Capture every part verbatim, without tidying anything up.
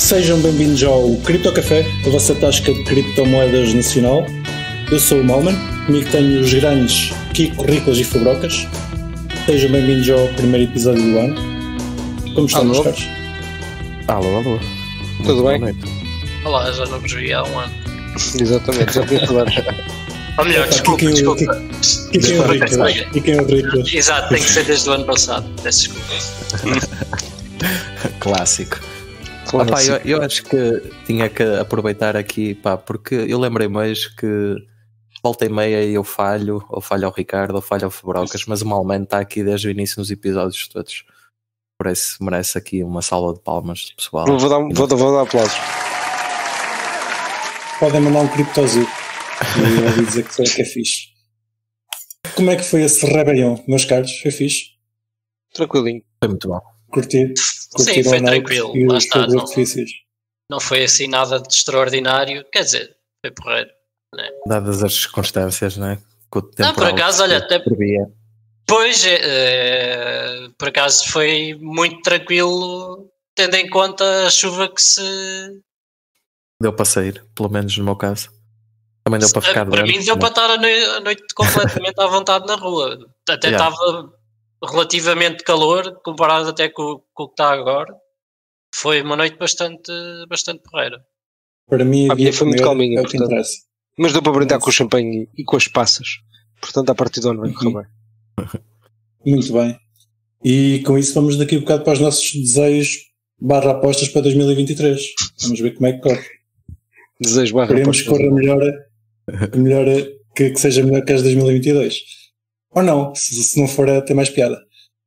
Sejam bem-vindos ao Cripto Café, a vossa tasca de criptomoedas nacional. Eu sou o Malman, comigo tenho os grandes Kiko, Riclas e Fabrocas. Sejam bem-vindos ao primeiro episódio do ano. Como estão, meus caros? Alô, alô. Tudo bem? Olá, já não vos vi há um ano. Exatamente, já vi falar. Ou melhor, desculpa, Kiko, desculpa. Kiko é o Riclas. Kiko é o Riclas. Exato, tem que ser desde o ano passado. Peço desculpa. Clássico. Ah, pá, eu, eu acho que tinha que aproveitar aqui, pá, porque eu lembrei-me hoje que volta e meia eu falho, ou falho ao Ricardo, ou falho ao Fabrocas, mas o Malman está aqui desde o início nos episódios todos. Por isso merece aqui uma salva de palmas, pessoal. Vou dar, vou, vou dar aplausos. Podem mandar um criptozil e ouvi dizer que, foi, que é fixe. Como é que foi esse rebelião, meus caros? Foi fixe? Tranquilinho. Foi muito bom. Curtir? Sim, foi tranquilo. Lá está. Não, difíceis. não foi assim nada de extraordinário. Quer dizer, foi porreiro. Né? Dadas as circunstâncias, não é? Com o não, por acaso, olha, até. Previa. Pois, é, por acaso foi muito tranquilo, tendo em conta a chuva que se. Deu para sair, pelo menos no meu caso. Também deu para ficar Para dentro, mim deu né? para estar a noite, a noite completamente à vontade na rua. Até Yeah. estava relativamente calor, comparado até com, com o que está agora. Foi uma noite bastante, bastante porreira. Para mim, A minha foi muito calminha, é o que portanto. interessa. Mas deu para brindar com o champanhe e com as passas. Portanto, a partir do ano vai correr bem. Muito bem. E com isso vamos daqui a um bocado para os nossos desejos barra apostas para dois mil e vinte e três. Vamos ver como é que corre. Desejo barra Queremos que corra melhor, melhor que, que seja melhor que as de dois mil e vinte e dois. Ou não, se, se não for até mais piada.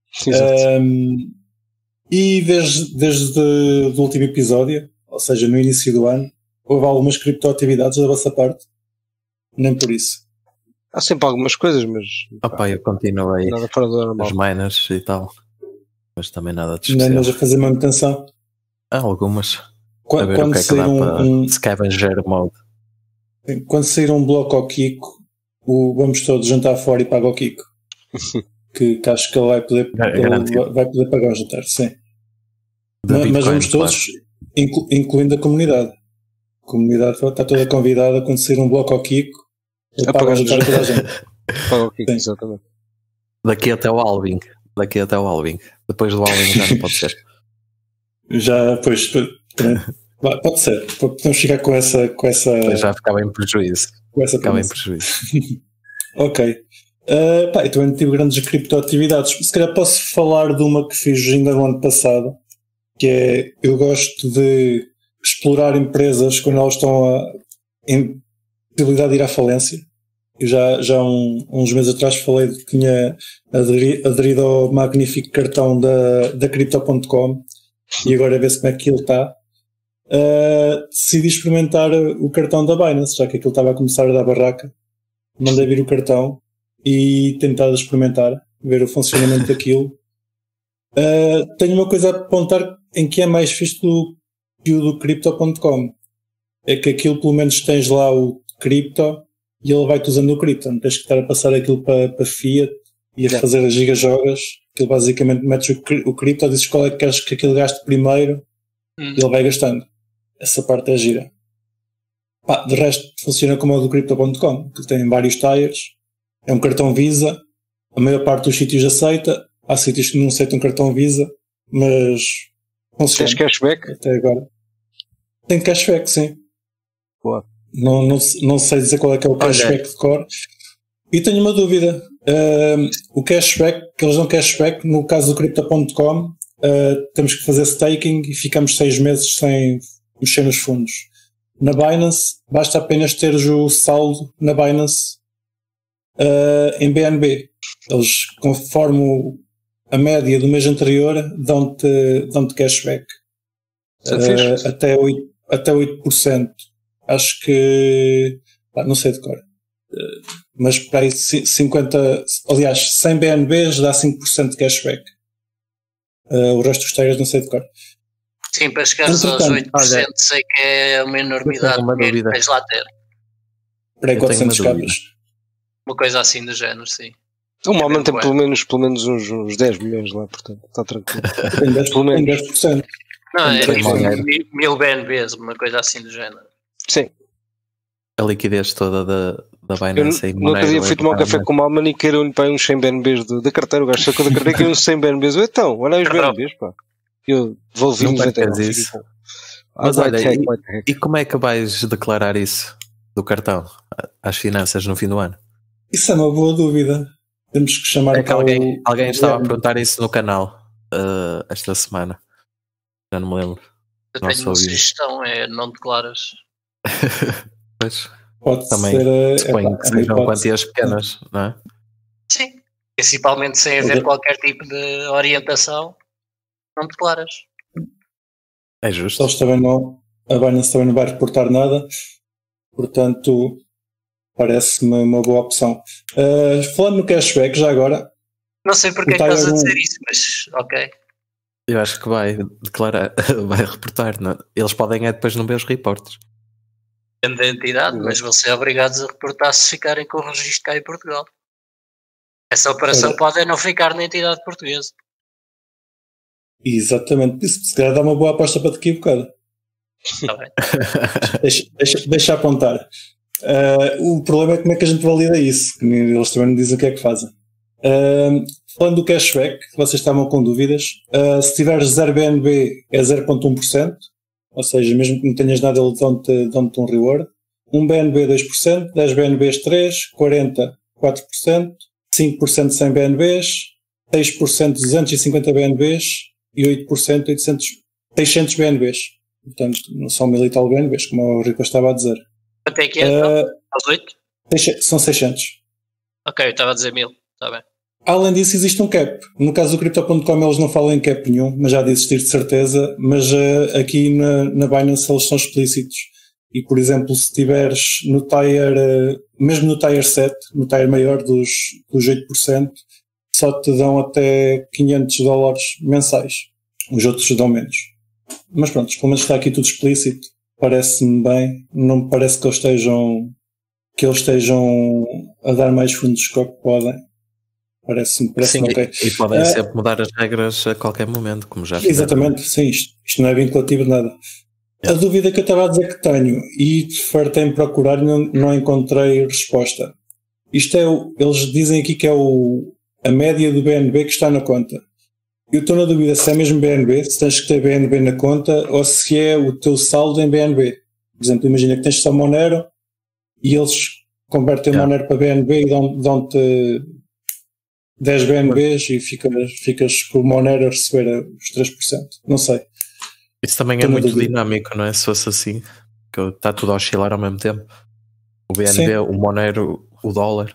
Um, e desde, desde o último episódio, ou seja, no início do ano, houve algumas criptoatividades da vossa parte? Nem por isso. Há sempre algumas coisas, mas Ah, pá, eu continuo aí nada fora do normal. os miners e tal, mas também nada de Não especial. andas a fazer manutenção? Há algumas. Quando, A ver quando o que é que sair dá um, para um, scavenger mode. quando sair um bloco ao Kiko, o, vamos todos jantar fora e paga ao Kiko. que, que acho que ele vai poder, É ele garantido. vai, vai poder pagar o jantar, sim. Da Mas, Bitcoin, mas vamos todos, claro. inclu, incluindo a comunidade. A comunidade está toda convidada quando sair um bloco ao Kiko, ele A paga o pagar o jantar a toda a gente. Paga o Kiko, Sim. exatamente. Daqui até o Alving. Daqui até o Alving. Depois do Alving já não pode ser. Já, pois, também, vai, pode ser. Podemos ficar com essa, com essa, Depois já ficava em prejuízo. com essa Ficava em premissa. prejuízo. Ok. Uh, pá, eu também tive grandes criptoatividades. Se calhar posso falar de uma que fiz ainda no ano passado, que é, eu gosto de explorar empresas quando elas estão a, em possibilidade de ir à falência. Eu já, já um, uns meses atrás falei de que tinha aderi, aderido ao magnífico cartão da, da Crypto ponto com e agora vê-se como é que ele está. Uh, decidi experimentar o cartão da Binance, já que aquilo estava a começar a dar barraca. Mandei vir o cartão e tentado experimentar, ver o funcionamento daquilo. Uh, tenho uma coisa a apontar em que é mais fixe do que o do Crypto ponto com. É que aquilo pelo menos tens lá o cripto e ele vai-te usando o cripto. Não tens que estar a passar aquilo para, para fiat e a fazer as gigajogas. Aquilo basicamente metes o, o cripto, dizes qual é que queres que aquilo gaste primeiro Hum. e ele vai gastando. Essa parte é gira. Pá, de resto funciona como o do Crypto ponto com, que tem vários tires. É um cartão Visa. A maior parte dos sítios aceita. Há sítios que não aceitam cartão Visa, mas funciona. Tens cashback? Até agora. Tem cashback, sim. Boa. Não, não, não sei dizer qual é que é o cashback Olha. de cor. E tenho uma dúvida. Um, o cashback, que eles dão cashback, no caso do Crypto ponto com, uh, temos que fazer staking e ficamos seis meses sem mexer nos fundos. Na Binance, basta apenas teres o saldo na Binance uh, em B N B. Eles, conforme o, a média do mês anterior, dão-te, dão-te cashback. Isso é fixe. Uh, até, oito, até oito por cento. Acho que... Ah, não sei de cor. Uh, mas para aí cinquenta... Aliás, cem B N Bs dá cinco por cento de cashback. Uh, o resto dos tags não sei de cor. Sim, para chegares aos Entretanto, oito por cento olha, sei que é uma enormidade tenho uma de dinheiro que dúvida. tens lá ter. Para aí Eu tenho quatrocentos uma câmbios. Uma coisa assim do género, sim. O Malman tem bem. pelo menos, pelo menos uns, uns dez milhões lá, portanto, está tranquilo. Tem dez por cento. Pelo menos. Tem dez por cento. Não, é tipo mil, mil B N Bs, uma coisa assim do género. Sim. A liquidez toda da, da Binance. Eu no outro dia fui tomar um café com o Malman e queiram-lhe para uns cem B N Bs da carteira. O gajo sacou da carteira e queriam uns cem B N Bs. Eu, então, olha aí os B N Bs, pá. Eu devolvi-nos até isso. Mas olha, e, e como é que vais declarar isso do cartão às finanças no fim do ano? Isso é uma boa dúvida. Temos que chamar é que alguém, o... alguém estava a perguntar isso no canal uh, esta semana. Já não me lembro. Eu tenho uma sugestão, é não declaras. Pois, pode também ser, suponho é, que sejam quantias pequenas, não é? Sim, principalmente sem haver qualquer tipo de orientação, não declaras. É justo. Eles também não, a Binance também não vai reportar nada, portanto parece-me uma boa opção. Uh, falando no cashback, já agora. Não sei porque é que estás a dizer isso, mas ok. Eu acho que vai declarar, vai reportar. Não? Eles podem é depois não ver os reportes. Depende da entidade, mas vão ser obrigados a reportar se ficarem com o registro cá em Portugal. Essa operação Era. pode é não ficar na entidade portuguesa. Exatamente. Isso se calhar dá uma boa aposta para te equivocar. Está bem. deixa, deixa, deixa apontar. Uh, o problema é como é que a gente valida isso. Eles também não dizem o que é que fazem. Uh, falando do cashback, vocês estavam com dúvidas. Uh, se tiveres zero B N B é zero vírgula um por cento. Ou seja, mesmo que não tenhas nada, eles dão-te, dão-te um reward. um B N B dois por cento, dez B N Bs três por cento, quarenta quatro por cento, cinco por cento cem B N Bs, seis por cento duzentos e cinquenta B N Bs e oito por cento oitocentos, seiscentos B N Bs. Portanto, não são mil e tal B N Bs, como o Rico estava a dizer. Quanto é que é? Uh, Aos oito? São seiscentos. Ok, eu estava a dizer mil. Está bem. Além disso, existe um cap. No caso do Crypto ponto com, eles não falam em cap nenhum, mas já de existir de certeza. Mas uh, aqui na, na Binance eles são explícitos. E, por exemplo, se tiveres no tier, uh, mesmo no tier sete, no tier maior dos, dos oito por cento, só te dão até quinhentos dólares mensais. Os outros dão menos. Mas pronto, pelo menos está aqui tudo explícito. Parece-me bem. Não me parece que eles estejam, que eles estejam a dar mais fundos que o que podem. Parece-me, parece-me ok. E, e podem uh, sempre mudar as regras a qualquer momento, como já fizeram. Exatamente, sim, isto, isto não é vinculativo de nada. É. A dúvida que eu estava a dizer que tenho, e fartei em procurar e não, não encontrei resposta. Isto é, o, eles dizem aqui que é o, a média do B N B que está na conta. Eu estou na dúvida se é mesmo B N B, se tens que ter B N B na conta, ou se é o teu saldo em B N B. Por exemplo, imagina que tens só Monero, e eles convertem o Monero para B N B e dão, dão-te dez B N Bs e ficas, ficas com o Monero a receber os três por cento. Não sei. Isso também Estou é muito dinâmico, não é? Se fosse assim, que está tudo a oscilar ao mesmo tempo. O B N B, Sim. o Monero, o dólar.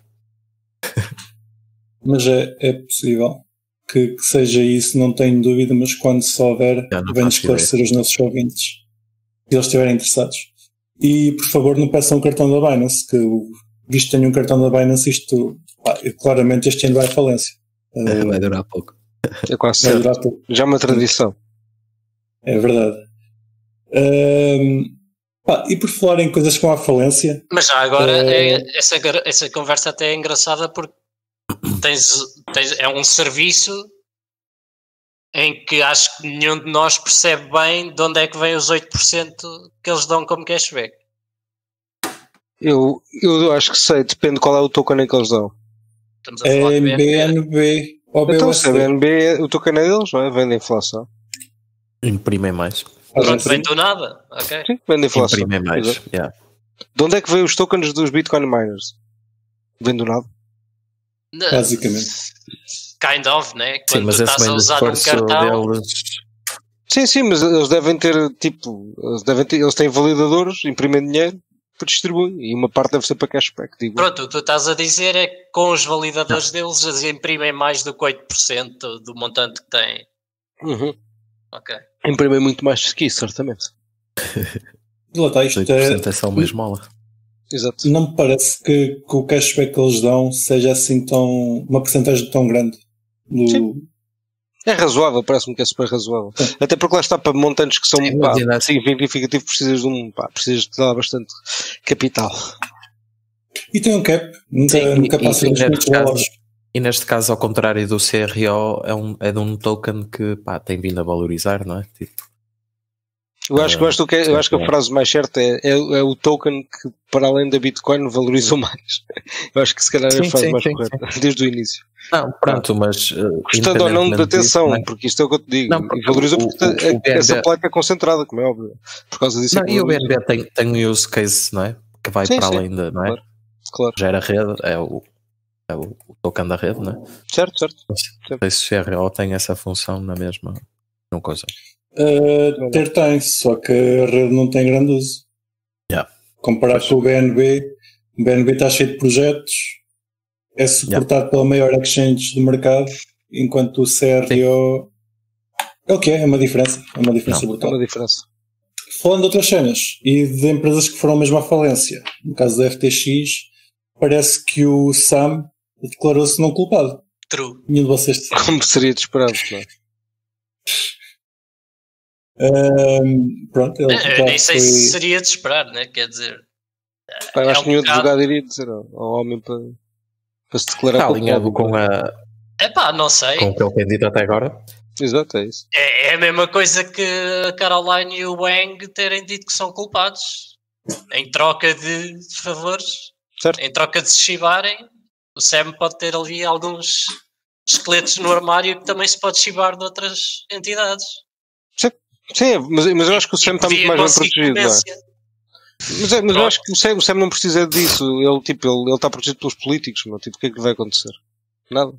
Mas é, é possível que, que seja isso, não tenho dúvida, mas quando souber, venho esclarecer ideia. Os nossos ouvintes, se eles estiverem interessados. E, por favor, não peçam o cartão da Binance, que visto que tenho um cartão da Binance, isto... Ah, claramente este ano vai à falência. É, vai durar pouco. É quase certo. Já é uma tradição. É verdade. Um, pá, e por falar em coisas com a falência... Mas já agora, uh, é, essa, essa conversa até é engraçada porque tens, tens, é um serviço em que acho que nenhum de nós percebe bem de onde é que vem os oito por cento que eles dão como cashback. Eu, eu acho que sei, depende de qual é o token em que eles dão. Estamos a falar é de B N B ou B U S D. Então se é B N B, o token é deles, não é? Vem da inflação. Imprimem mais. Pronto, vem do nada. Okay. Sim, vem da inflação. Imprimem mais, yeah. De onde é que vem os tokens dos Bitcoin miners? Vem do nada? Basicamente. Kind of, né? Quando sim, mas tu estás a usar um cartão... Deles... Sim, sim, mas eles devem ter, tipo, eles, devem ter, eles têm validadores, imprimem dinheiro, distribuem, e uma parte deve ser para cashback, digo. Pronto, o que tu estás a dizer é que com os validadores não. deles eles imprimem mais do que oito por cento do montante que têm. Uhum. Ok. Imprimem muito mais que isso, certamente. Lá está, isto oito por cento é... é só uma esmola. Exato. Não me parece que, que o cashback que eles dão seja assim tão, uma porcentagem tão grande. Do... Sim. É razoável, parece-me que é super razoável. Sim. Até porque lá está para montantes que são Sim, pá, significativos, precisas de um, pá, precisas de dar bastante capital. E tem um cap, nunca, Sim, nunca passa dos muitos dólares. E neste caso, ao contrário do C R O, é, um, é de um token que pá, tem vindo a valorizar, não é? Tipo, Eu acho, uh, eu acho, que, eu acho que a frase mais certa é, é, é o token que, para além da Bitcoin, valorizou mais. Eu acho que se calhar é a frase sim, mais sim, correta, sim. desde o início. Não, pronto, mas... Uh, Gostando ou não de atenção, disso, porque isto é o que eu te digo. Não, porque valorizou o, porque o, o B N B, essa placa é concentrada, como é óbvio. Por causa disso não, é que e o B N B tem, tem um use case, não é? Que vai sim, para sim, além da, não é? Claro, claro. Gera rede, é o, é o token da rede, não é? Certo, certo. Não sei se o C R O tem essa função na mesma, não coisa. Uh, ter tem, só que a rede não tem grande uso. Yeah. Comparado com o B N B, o B N B está cheio de projetos, é suportado yeah. pela maior exchange do mercado, enquanto o C R O é o que é, é uma diferença, é uma diferença não, brutal. É uma diferença. Falando de outras cenas e de empresas que foram mesmo à falência, no caso da F T X, parece que o Sam declarou-se não culpado. True. Nenhum de vocês sabe. Como seria de esperar, não é? Um, pronto, ele eu, eu nem sei foi... se seria de esperar, né? Quer dizer, Pá, eu acho é um que nenhum bocado... advogado iria dizer ao, ao homem para, para se declarar está alinhado com a. É pá, não sei. Com o que ele tem dito até agora. Exato, é isso. É, é a mesma coisa que a Caroline e o Wang terem dito que são culpados em troca de favores, certo. Em troca de se chivarem. O Sam pode ter ali alguns esqueletos no armário que também se pode chivar de outras entidades. Sim, mas, mas eu acho que o Sam está muito mais bem protegido, não é? Mas, é, mas eu acho que o Sam, o Sam não precisa disso. Ele, tipo, ele, ele está protegido pelos políticos, não? Tipo, o que é que vai acontecer? Nada.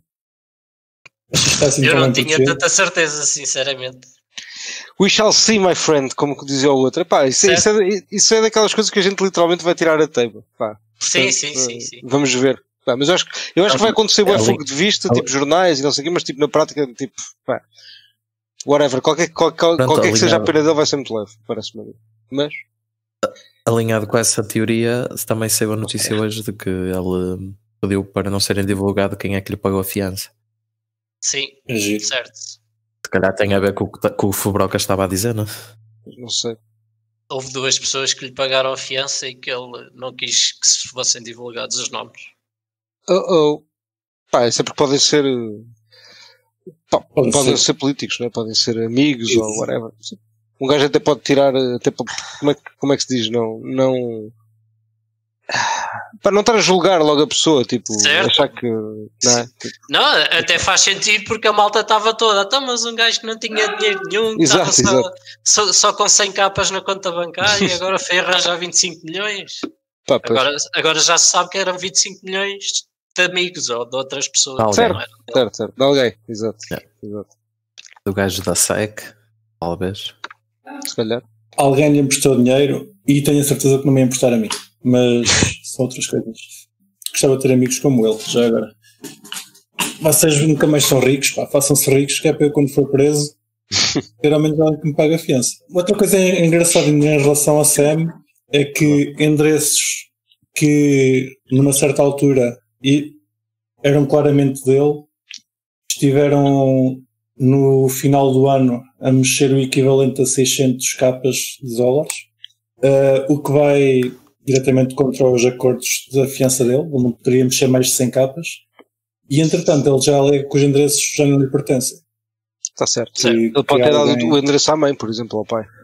Assim eu não tinha protegido. Tanta certeza, sinceramente. We shall see, my friend, como que dizia o outro. Epá, isso, é, isso, é, isso é daquelas coisas que a gente literalmente vai tirar a teiba. Pá, sim, sim, sim, sim. Vamos ver. Pá, mas eu acho, eu acho que vai acontecer um fogo de vista, tipo jornais e não sei o quê, mas tipo na prática, tipo, pá. Whatever, qualquer, qualquer, Pronto, qualquer que seja a pena dele vai ser muito leve, parece-me. Mas alinhado com essa teoria, também saiu a notícia hoje de que ele pediu para não serem divulgado quem é que lhe pagou a fiança. Sim, é certo. Se calhar tem a ver com o que, com o Fubroca estava a dizer, não? Não sei. Houve duas pessoas que lhe pagaram a fiança e que ele não quis que se fossem divulgados os nomes. Oh, oh. Pá, isso é porque podem ser. Pá, Pode podem ser. ser políticos, não é? Podem ser amigos isso. Ou whatever. Um gajo até pode tirar, até para, como, é, como é que se diz? Não, não, para não estar a julgar logo a pessoa, tipo, certo. Achar que não, é? Tipo, não, até faz sentido porque a malta estava toda, então, mas um gajo que não tinha dinheiro nenhum, exato, só, exato. Só, só com cem capas na conta bancária e agora foi arranjar vinte e cinco milhões. Pá, agora, agora já se sabe que eram vinte e cinco milhões de amigos ou de outras pessoas. Certo, certo, certo, de alguém, exato, é. exato. Do gajo da S E C, talvez. Se calhar. Alguém lhe emprestou dinheiro e tenho a certeza que não me ia emprestar a mim. Mas são outras coisas. Gostava de ter amigos como ele, já agora. Vocês nunca mais são ricos, pá, façam-se ricos, que é para eu quando for preso ter ao menos alguém que me pague a fiança. Outra coisa engraçada em relação a Sam é que endereços que numa certa altura e eram claramente dele estiveram no final do ano a mexer o equivalente a seiscentos capas de dólares, uh, o que vai diretamente contra os acordos da fiança dele. Ele não poderia mexer mais de cem capas e entretanto ele já alega que os endereços já não lhe pertencem. Está certo, certo. Ele pode ter dado alguém... o endereço à mãe, por exemplo, ao pai,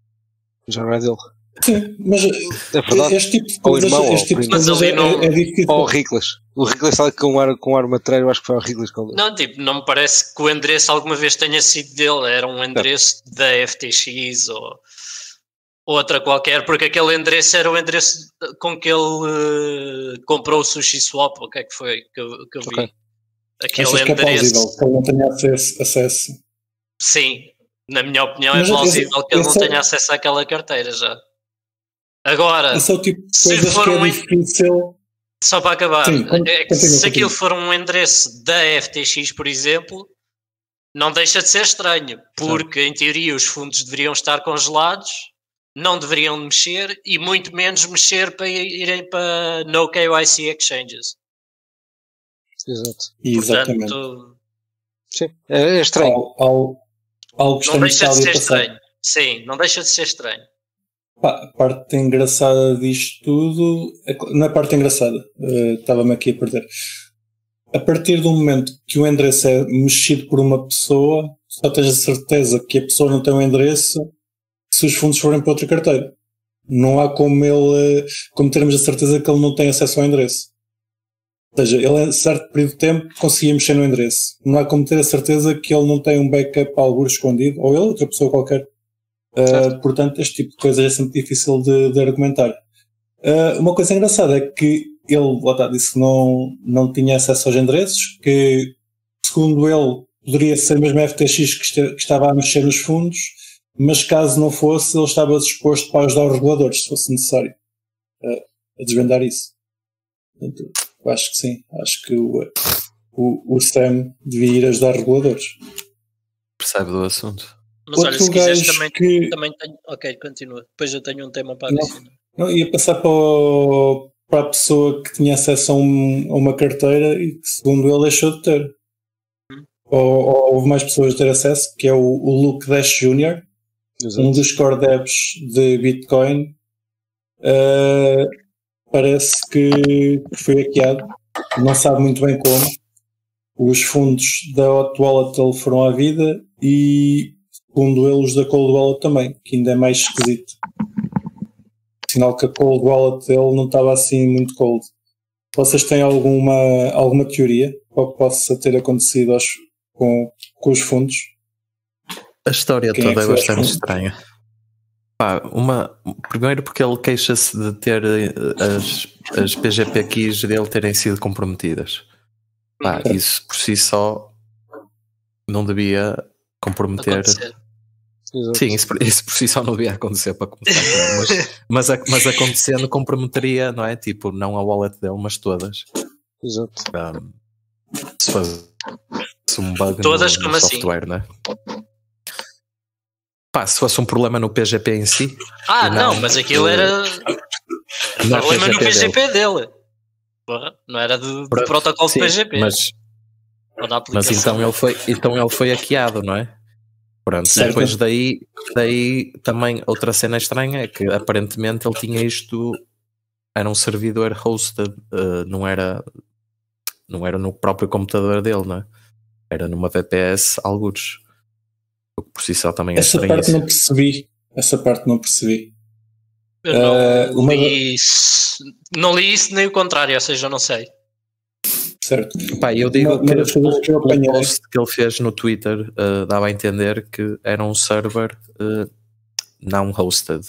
já não é dele. Sim, mas é verdade. Este tipo de coisas, irmão, este tipo de coisas é, não... é difícil. Ou o Riclas. O Riclas está com ar, com ar matreiro, eu acho que foi o Riclas que ele... Não, tipo, não me parece que o endereço alguma vez tenha sido dele, era um endereço é. da F T X ou outra qualquer, porque aquele endereço era o endereço com que ele uh, comprou o Sushi Swap, o que é que foi que eu, que eu vi. Okay. Aquele Achas endereço. Que é plausível que ele não tenha acesso, acesso? Sim, na minha opinião mas é plausível esse, que ele não é... tenha acesso àquela carteira já. Agora, esse é o tipo de coisas que é um... difícil. Só para acabar, Sim, é que se continua. Aquilo for um endereço da F T X, por exemplo, não deixa de ser estranho, porque Sim. em teoria os fundos deveriam estar congelados, não deveriam mexer e muito menos mexer para irem para no K Y C exchanges. Exato. Exatamente. Portanto, Sim, é estranho. Algo, algo, algo não deixa de ser estranho. Sim, não deixa de ser estranho. Pá, a parte engraçada disto tudo, não é a parte engraçada, uh, estava-me aqui a perder. A partir do momento que o endereço é mexido por uma pessoa, só tens a certeza que a pessoa não tem um endereço se os fundos forem para outra carteira. Não há como ele, como termos a certeza que ele não tem acesso ao endereço. Ou seja, ele em certo período de tempo conseguia mexer no endereço. Não há como ter a certeza que ele não tem um backup alguro escondido, ou ele, outra pessoa qualquer. Uh, portanto, este tipo de coisas é sempre difícil de, de argumentar. Uh, uma coisa engraçada é que ele, lá está, disse que não, não tinha acesso aos endereços, que, segundo ele, poderia ser mesmo a F T X que, este, que estava a mexer nos fundos, mas caso não fosse, ele estava disposto para ajudar os reguladores, se fosse necessário, uh, a desvendar isso. Portanto, eu acho que sim. Acho que o, o, o Sam devia ir ajudar reguladores. Percebe do assunto. Mas Outro olha, se quiseres também, que... também tenho... Ok, continua. Depois eu tenho um tema para não, adicionar. Não, ia passar para, o, para a pessoa que tinha acesso a, um, a uma carteira e que, segundo ele, deixou de ter. Hum. Ou, ou houve mais pessoas a ter acesso, que é o, o Luke Dash Júnior, um dos core devs de Bitcoin. Uh, parece que foi hackeado. Não sabe muito bem como. Os fundos da Hot Wallet ele foram à vida e, segundo ele, os da Cold Wallet também, que ainda é mais esquisito. Sinal que a Cold Wallet dele não estava assim muito cold. Vocês têm alguma, alguma teoria para que possa ter acontecido aos, com, com os fundos? A história Quem toda é, é bastante estranha. Pá, uma, primeiro porque ele queixa-se de ter as, as P G P keys dele terem sido comprometidas. Pá, uhum. Isso por si só não devia comprometer. Acontecer. Sim, isso, isso por si só não devia acontecer para começar. mas, mas, mas acontecendo comprometeria, não é? Tipo, não a wallet dele, mas todas. Exato. Um, se fosse um bug todas, no, como no software, assim? Não é? Pá, se fosse um problema no P G P em si. Ah, não, não, mas aquilo era. O problema no P G P dele. dele. Porra, não era do, do protocolo sim, do P G P. Mas, mas então ele foi, então ele foi hackeado, não é? Pronto, certo. Depois daí, daí também outra cena estranha é que aparentemente ele tinha isto, era um servidor hosted, uh, não era não era no próprio computador dele, não é? Era numa V P S algures. O que por si só também é essa estranho. Essa parte não percebi. Essa parte não percebi. Eu não, uh, uma... li isso, não li isso nem o contrário, ou seja, eu não sei. Certo. Pá, eu digo uma, que, uma que eu o post que ele fez no Twitter uh, dava a entender que era um server uh, não hosted,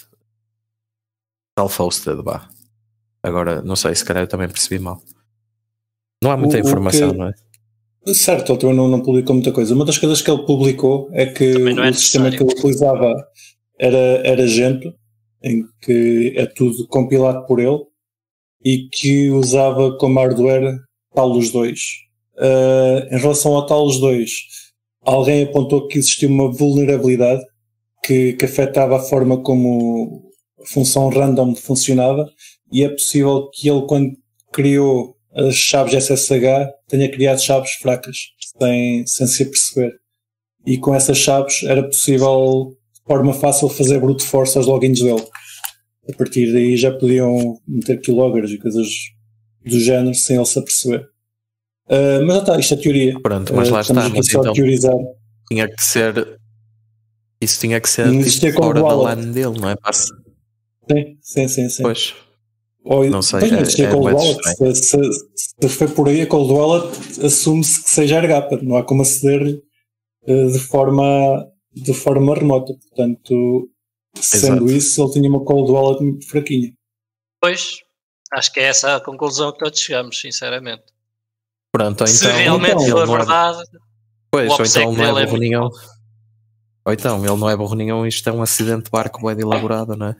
self-hosted, vá. Agora, não sei, se calhar eu também percebi mal. Não há muita o, informação, o que... não é? Certo, ele também não, não publicou muita coisa. Uma das coisas que ele publicou é que é o sistema que ele utilizava era, era Gento, em que é tudo compilado por ele e que usava como hardware Talos dois. Uh, em relação ao Talos dois, alguém apontou que existia uma vulnerabilidade que, que afetava a forma como a função random funcionava e é possível que ele, quando criou as chaves S S H, tenha criado chaves fracas, sem, sem se aperceber. E com essas chaves era possível, de forma fácil, fazer brute force aos logins dele. A partir daí já podiam meter keyloggers e coisas do género sem ele se aperceber. Uh, mas já está, isto é teoria. Pronto, mas lá uh, está. Mas só então, teorizar. Tinha que ser. Isso tinha que ser tipo, fora da LAN dele, não é? Passe. Sim, sim, sim, sim. Pois. Ou, não sei. Pois, é, não existia é Cold Wallet. Se, se, se foi por aí a Cold Wallet, assume-se que seja AirGap. Não há como aceder uh, de, forma, de forma remota. Portanto, sendo Exato. Isso, ele tinha uma Cold Wallet muito fraquinha. Pois. Acho que é essa a conclusão que todos chegamos, sinceramente. Pronto, então, se realmente então, for verdade, é... pois, ou então não é burro é nenhum. Ou então ele não é burro nenhum, isto é um acidente de barco bem elaborado, não é?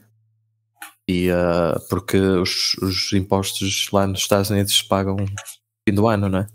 E uh, porque os, os impostos lá nos Estados Unidos pagam no fim do ano, não é?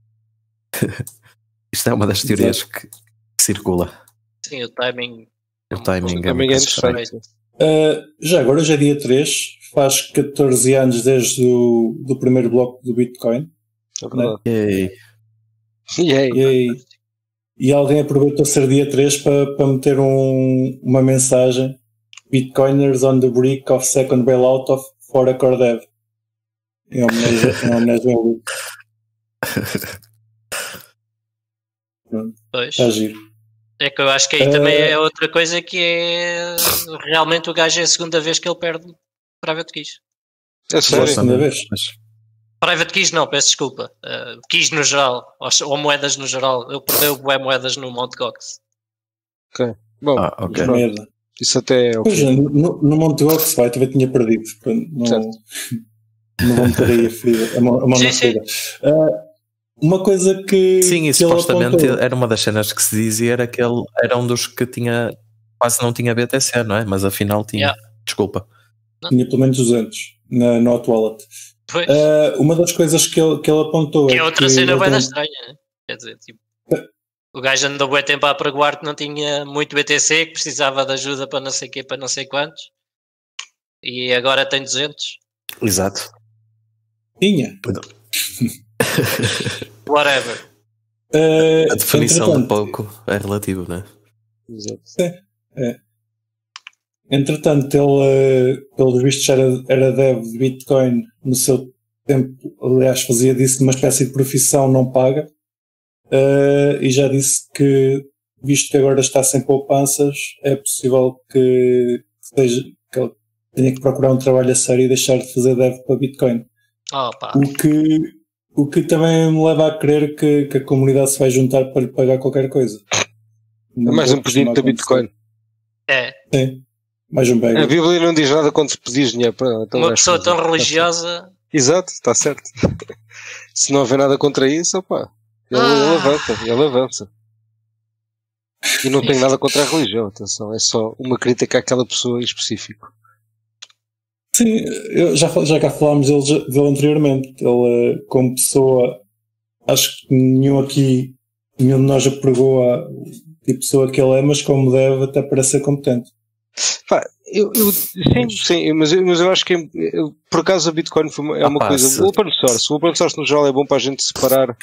Isto é uma das teorias que, que circula. Sim, o timing. O timing o é muito estranho. Uh, já agora, hoje é dia três, faz catorze anos desde o do primeiro bloco do Bitcoin. Né? Yay. Yay. E, e alguém aproveitou ser dia três para, para meter um, uma mensagem: Bitcoiners on the brink of second bailout of for a core dev. Em homenagem ao Luke. Está giro. É que eu acho que aí uh, também é outra coisa que é realmente o gajo é a segunda vez que ele perde Private Keys. É sério? É a segunda vez. Private Keys não, peço desculpa. Uh, keys no geral, ou, ou moedas no geral. Ele perdeu bué moedas no Mt. Gox. Ok. Bom, ah, okay. Isso até é okay. Pois, no, no Mt. Gox vai, também tinha perdido. Não, não vou meter aí a ferida. A mão, a mão sim, na ferida. Uh, Uma coisa que. Sim, e que supostamente era uma das cenas que se dizia era que ele era um dos que tinha quase não tinha B T C, não é? Mas afinal tinha. Yeah. Desculpa. Tinha pelo menos duzentos na Not Wallet. Uh, uma das coisas que ele, que ele apontou que é. é outra que cena bem tem... estranha, né? Quer dizer, tipo. O gajo andou bem tempo a apregoar que não tinha muito B T C, que precisava de ajuda para não sei o quê, para não sei quantos. E agora tem duzentos. Exato. Tinha. Whatever. Uh, a definição de pouco é relativo, não é? Exato. É, é. Entretanto, ele, pelos vistos, era, era dev de Bitcoin no seu tempo. Aliás, fazia disso uma espécie de profissão não paga. Uh, e já disse que, visto que agora está sem poupanças, é possível que, seja, que ele tenha que procurar um trabalho a sério e deixar de fazer dev para Bitcoin. Opa. O que. O que também me leva a crer que, que a comunidade se vai juntar para lhe pagar qualquer coisa. Não é mais um pedinte da Bitcoin. É. Sim. Mais um bag. A Bíblia não diz nada quando se pedis dinheiro para. Uma pessoa tão religiosa. Exato, está certo. Se não houver nada contra isso, opá, ele, ah. ele avança, ele avança. E não tem nada contra a religião, atenção, é só uma crítica àquela pessoa em específico. Sim, eu já, já cá falámos dele, dele anteriormente. Ele, como pessoa, acho que nenhum aqui, nenhum de nós apregou a tipo de pessoa que ele é, mas como deve, até parece ser competente. Pá, eu, eu, sim, sim, mas, mas eu acho que eu, por acaso a Bitcoin foi uma, é uma ah, coisa. Se... O open source, o open source no geral é bom para a gente separar, uh,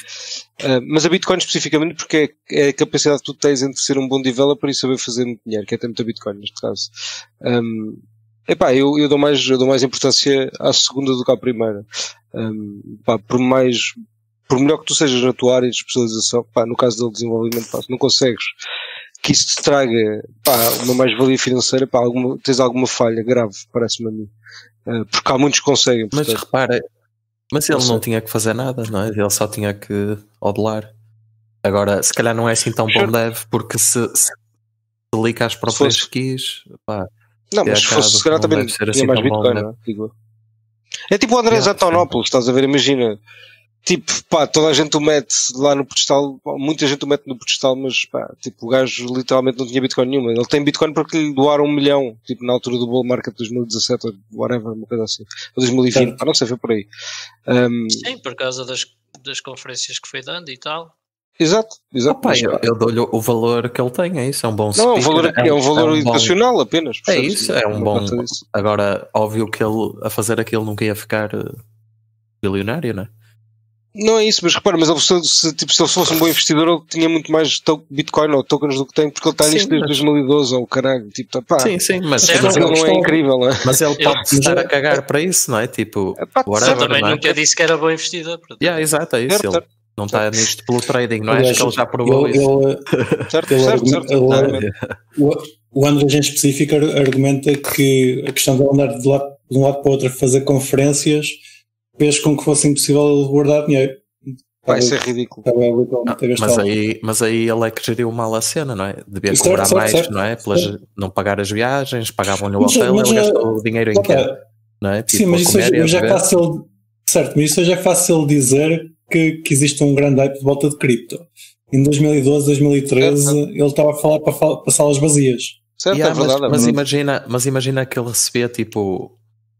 mas a Bitcoin especificamente porque é, é a capacidade que tu tens entre ser um bom developer e saber fazer muito dinheiro, que é ter muita Bitcoin neste caso. Um, Epá, eu, eu, dou mais, eu dou mais importância à segunda do que à primeira. Um, pá, por mais, por melhor que tu sejas na tua área de especialização, pá, no caso do desenvolvimento, pá, se não consegues que isso te traga, pá, uma mais-valia financeira, pá, alguma, tens alguma falha grave, parece-me a mim. Uh, porque há muitos que conseguem. Portanto, mas repara, mas ele não, não tinha que fazer nada, não é? Ele só tinha que odelar. Agora, se calhar não é assim tão bom dev, porque se, se liga às próprias skis, pá. Não, mas se fosse, se calhar também tinha assim mais Bitcoin, bom, né? Não? É tipo o André yeah, Zatonopoulos, estás a ver, imagina, tipo, pá, toda a gente o mete lá no pedestal, muita gente o mete no pedestal, mas pá, tipo, o gajo literalmente não tinha Bitcoin nenhuma, ele tem Bitcoin porque lhe doaram um milhão, tipo, na altura do bull market de dois mil e dezassete, ou whatever, uma coisa assim, ou dois mil e vinte, pá, não sei, foi por aí. Um, Sim, por causa das, das conferências que foi dando e tal. Exato, exato. Opa, eu, eu dou-lhe o valor que ele tem, é isso, é um bom speaker. Não, é um valor, é um valor é um educacional bom, apenas. É isso, é um bom. Agora, óbvio que ele, a fazer aquilo, nunca ia ficar bilionário, não é? Não é isso, mas repara, mas ele, se, tipo, se ele fosse um bom investidor, ele tinha muito mais Bitcoin ou tokens do que tem, porque ele está nisto desde mas... dois mil e doze, ou caralho, tipo, tá, pá. Sim, sim, mas, mas ele não é incrível, não é? Mas ele pode estar a cagar para isso, não é? Tipo, é, pá, whatever, eu também não nunca é? disse que era bom investidor. Yeah, exato, é isso. Ele não está nisto pelo trading, não é? Acho que ele já provou ele, isso. Ele, certo, ele, certo, certo, ele, o, o André em específico argumenta que a questão de andar de, lado, de um lado para o outro a fazer conferências fez com que fosse impossível guardar dinheiro. Vai ser ridículo. Ah, mas, aí, mas aí ele é que geriu mal a cena, não é? Devia certo, cobrar certo, mais, certo, não é? Pelas, não pagar as viagens, pagavam-lhe o hotel, ele gastou o dinheiro em quê? Não é? Tipo, sim, mas isso hoje, hoje é fácil, certo, mas isso hoje é fácil dizer que, que existe um grande hype de volta de cripto. Em dois mil e doze, dois mil e treze, certo. Ele estava a falar para, para salas vazias. Certo, yeah, é verdade, mas, é mas, imagina, mas imagina que ele recebia tipo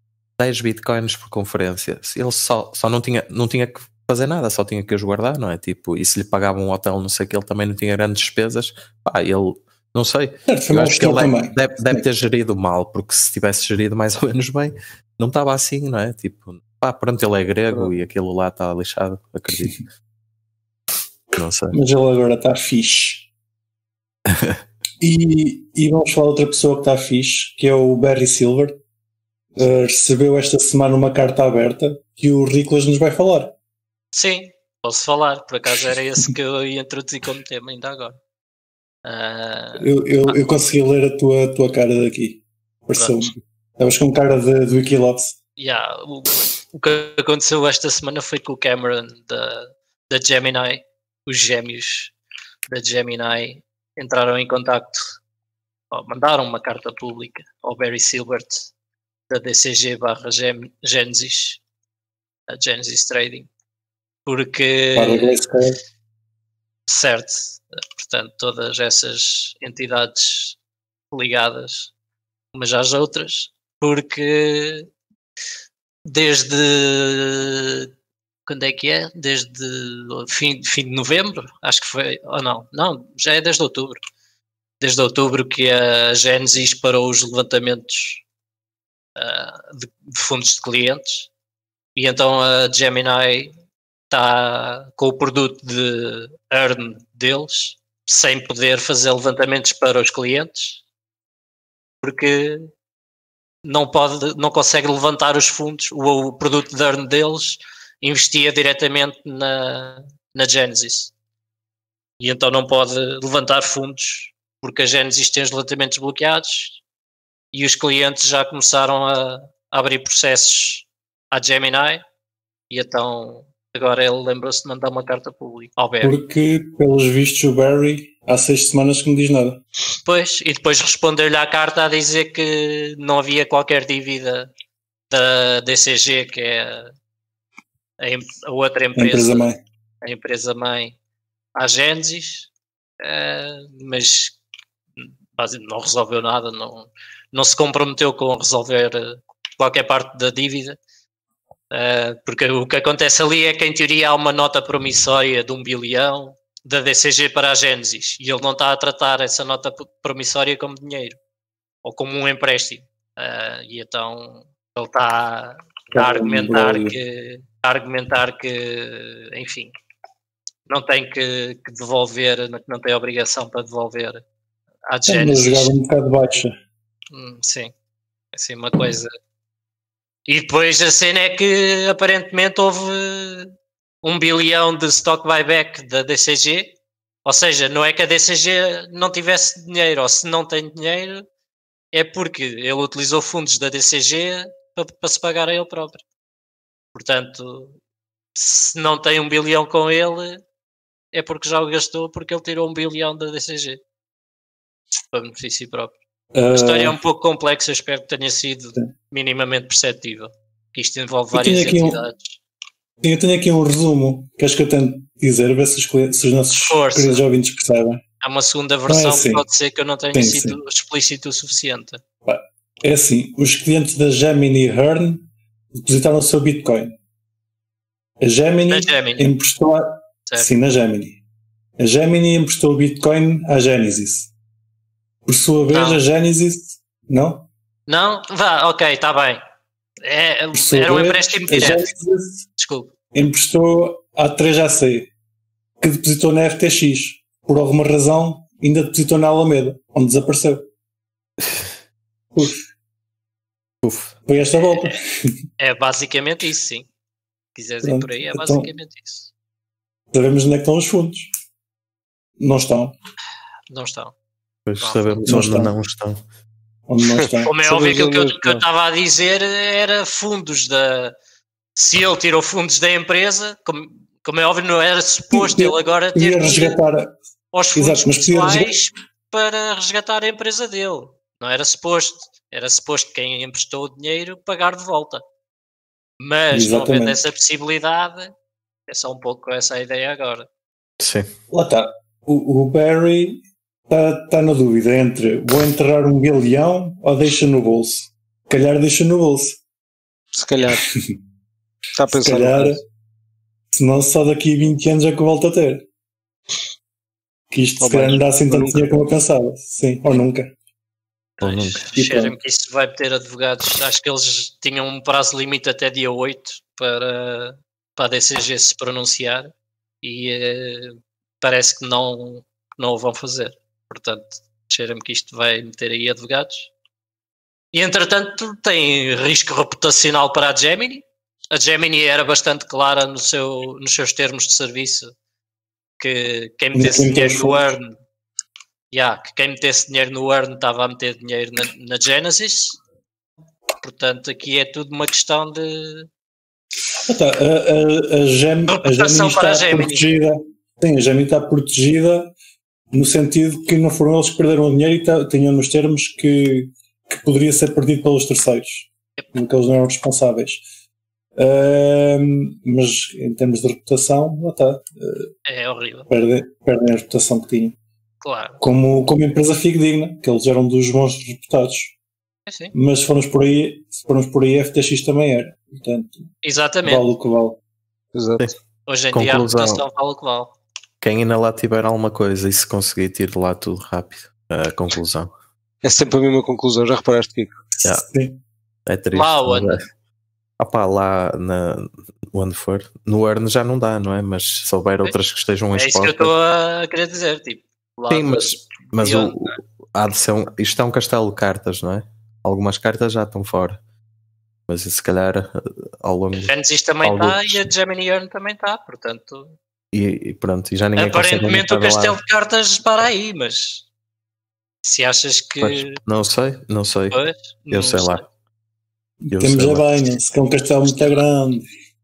dez bitcoins por conferência. Ele só, só não, tinha, não tinha que fazer nada, só tinha que os guardar, não é? Tipo, e se lhe pagavam um hotel, não sei que ele também não tinha grandes despesas, pá, ele, não sei, certo, eu acho que ele deve, deve, deve ter gerido mal, porque se tivesse gerido mais ou menos bem, não estava assim, não é? Tipo, pá, pronto, ele é grego e aquilo lá está lixado, acredito. Não sei. Mas ele agora está fixe. e, e vamos falar de outra pessoa que está fixe, que é o Barry Silver. Uh, recebeu esta semana uma carta aberta que o Riclas nos vai falar. Sim, posso falar, por acaso era esse que eu ia introduzir como tema ainda agora. Uh, eu, eu, eu consegui ler a tua, a tua cara daqui. Pareceu-me. Estavas com cara de, de Wikilops. Yeah, o, o que aconteceu esta semana foi que o Cameron da, da Gemini, os gêmeos da Gemini, entraram em contacto, ou mandaram uma carta pública ao Barry Silbert da D C G barra Genesis, a Genesis Trading, porque certo, portanto todas essas entidades ligadas umas às outras, porque desde quando é que é? Desde fim, fim de novembro, acho que foi, ou não, não, já é desde outubro, desde outubro que a Genesis parou os levantamentos uh, de, de fundos de clientes, e então a Gemini está com o produto de earn deles sem poder fazer levantamentos para os clientes, porque não pode, não consegue levantar os fundos. O, o produto de earn deles investia diretamente na, na Genesis, e então não pode levantar fundos porque a Genesis tem os levantamentos bloqueados, e os clientes já começaram a, a abrir processos à Gemini, e então agora ele lembrou-se de mandar uma carta pública ao Barry. Porque, pelos vistos, o Barry há seis semanas que não diz nada. Pois, e depois respondeu-lhe à carta a dizer que não havia qualquer dívida da D C G, que é a, a outra empresa, a empresa mãe, a empresa mãe à Genesis, uh, mas não resolveu nada, não, não se comprometeu com resolver qualquer parte da dívida. Uh, porque o que acontece ali é que em teoria há uma nota promissória de um bilhão da D C G para a Genesis, e ele não está a tratar essa nota promissória como dinheiro ou como um empréstimo, uh, e então ele está a argumentar que, a argumentar que enfim, não tem que, que devolver, não tem obrigação para devolver à Genesis. Uma jogada um bocado baixa. Hum, sim, assim uma coisa. E depois a cena é que aparentemente houve um bilhão de stock buyback da D C G, ou seja, não é que a D C G não tivesse dinheiro, ou se não tem dinheiro é porque ele utilizou fundos da D C G para, para se pagar a ele próprio. Portanto, se não tem um bilhão com ele é porque já o gastou, porque ele tirou um bilhão da D C G para benefício próprio. A história é um pouco complexa, espero que tenha sido sim. minimamente perceptível, que isto envolve várias entidades. Um, eu tenho aqui um resumo, que acho que eu tento dizer, ver se os, se os nossos Força. queridos ouvintes percebem. Há uma segunda versão é assim. que pode ser que eu não tenha sim, sido sim. explícito o suficiente. É assim, os clientes da Gemini Earn depositaram o seu Bitcoin. A Gemini, na Gemini. emprestou a... Sim, na Gemini. A Gemini emprestou o Bitcoin à Genesis. Por sua vez, não. a Genesis... Não? Não? Vá, ok, está bem. É, era um empréstimo direto. Desculpe. Emprestou à três A C, que depositou na F T X. Por alguma razão, ainda depositou na Alameda, onde desapareceu. Uf. Uf. Foi esta volta. É, é basicamente isso, sim. Se quiseres ir por aí, é basicamente então, isso. Sabemos onde é que estão os fundos. Não estão. Não estão. Pois sabemos onde não estão. Onde não estão. Como é óbvio que o que eu, que eu estava a dizer era fundos da... Se ele tirou fundos da empresa, como, como é óbvio, não era suposto ele agora ter resgatar os fundos pessoais para resgatar a empresa dele. Não era suposto. Era suposto quem emprestou o dinheiro pagar de volta. Mas Exatamente. não havendo essa possibilidade, é só um pouco essa a ideia agora. Sim. Lá está. O, o Barry está tá na dúvida entre vou enterrar um bilhão ou deixa no bolso. Se calhar deixa no bolso. Se calhar. Está a pensar. Se calhar, senão só daqui a vinte anos é que eu volto a ter. Que isto ou se calhar não dá assim tanto dinheiro como eu pensava. Sim, ou nunca. Ou nunca. Cheira-me que isso vai ter advogados. Acho que eles tinham um prazo limite até dia oito para, para a D C G se pronunciar e eh, parece que não, não o vão fazer. Portanto, cheira-me que isto vai meter aí advogados. E entretanto tem risco reputacional para a Gemini. A Gemini era bastante clara no seu, nos seus termos de serviço que quem metesse dinheiro no earn yeah, que quem metesse dinheiro no Earn estava a meter dinheiro na, na Genesis. Portanto, aqui é tudo uma questão de... Ah, tá. a, a, a, Gem, a Gemini está a Gemini. protegida. Sim, a Gemini está protegida no sentido que não foram eles que perderam o dinheiro e tá, tinham nos termos que, que poderia ser perdido pelos terceiros, yep. que eles não eram responsáveis. Uh, mas em termos de reputação, lá está. Uh, é horrível. Perdem, perdem a reputação que tinham. Claro. Como, como empresa fidedigna, que eles eram dos bons reputados. É, sim. Mas se formos por aí, se formos por aí, a F T X também era. Portanto, exatamente. Vale o que vale. Exato. Hoje em dia a reputação vale o que vale. Quem ainda lá tiver alguma coisa e se conseguir tirar lá tudo rápido. A conclusão. É sempre a mesma conclusão, já reparaste, Kiko? Yeah. Sim. É triste. Lá onde? Ah pá, lá na, onde for. No Earn já não dá, não é? Mas se houver outras que estejam expostas. É isso que eu estou a querer dizer. Tipo, lá sim, mas, mas o, o, há de ser um, isto é um castelo de cartas, não é? Algumas cartas já estão fora. Mas se calhar ao longo. A Genesis também está e a Gemini Earn também está, portanto. E, e pronto, e já ninguém aparentemente o castelo de cartas para aí, mas se achas que. Pois, não sei, não sei. Pois, eu não sei, sei lá. Eu Temos sei a lá. Binance, que é um castelo muito grande.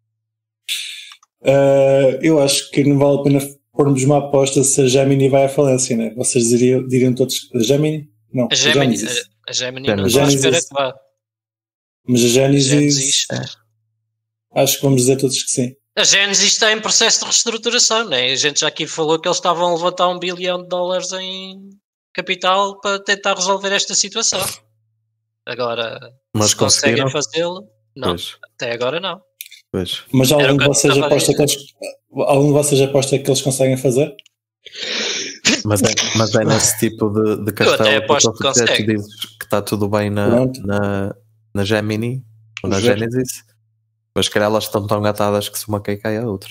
Uh, eu acho que não vale a pena pormos uma aposta se a Gemini vai à falência, né? Vocês diriam, diriam todos a Gemini? Não, a Gemini, a, a Gemini não estou a esperar que vá. Mas a Genesis, a Genesis é. Acho que vamos dizer todos que sim. A Genesis está em processo de reestruturação, né? A gente já aqui falou que eles estavam a levantar um bilhão de dólares em capital para tentar resolver esta situação. Agora, mas se conseguem fazê-lo, não. Pois. Até agora não. Pois. Mas algum de vocês aposta que eles, algum de vocês aposta que eles conseguem fazer? Mas é, mas é nesse tipo de, de castelo eu até aposto que, que, que dizes que está tudo bem na, na, na Gemini ou na Genesis, mas calhar elas estão tão gatadas que se uma cai cai a outra.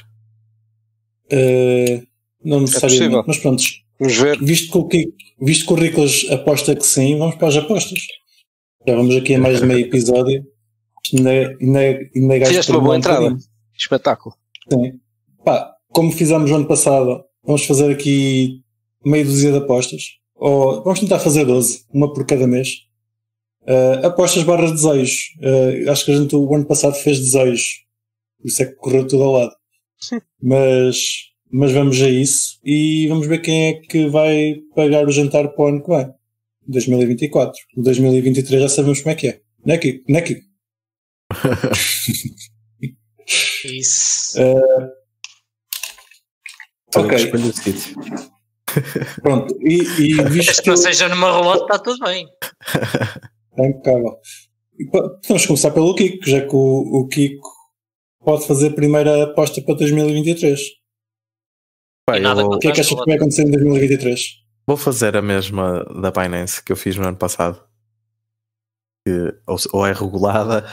Uh, não necessariamente, é mas pronto, vamos ver. Visto que, o Kiko, visto que o Ricolas aposta que sim, vamos para as apostas. Já vamos aqui a mais de meio episódio. Ainda é, ainda é, ainda é fizeste uma boa entrada. Um espetáculo. Sim. Pá, como fizemos no ano passado, vamos fazer aqui meia dúzia de apostas. Ou vamos tentar fazer doze, uma por cada mês. Uh, apostas barra desejos. Uh, acho que a gente o ano passado fez desejos. Por isso é que correu tudo ao lado. mas, mas vamos a isso e vamos ver quem é que vai pagar o jantar para o ano que vem. dois mil e vinte e quatro. dois mil e vinte e três já sabemos como é que é. Não é, Kiko? Não é, Kiko? Isso. Uh, ok. Pronto. E, e visto que não seja numa rolota, está tudo bem. É impecável. Vamos começar pelo Kiko, já que o, o Kiko pode fazer a primeira aposta para dois mil e vinte e três. Pai, vou... O que é que achas que vai acontecer em dois mil e vinte e três? Vou fazer a mesma da Binance que eu fiz no ano passado. Que ou, ou é regulada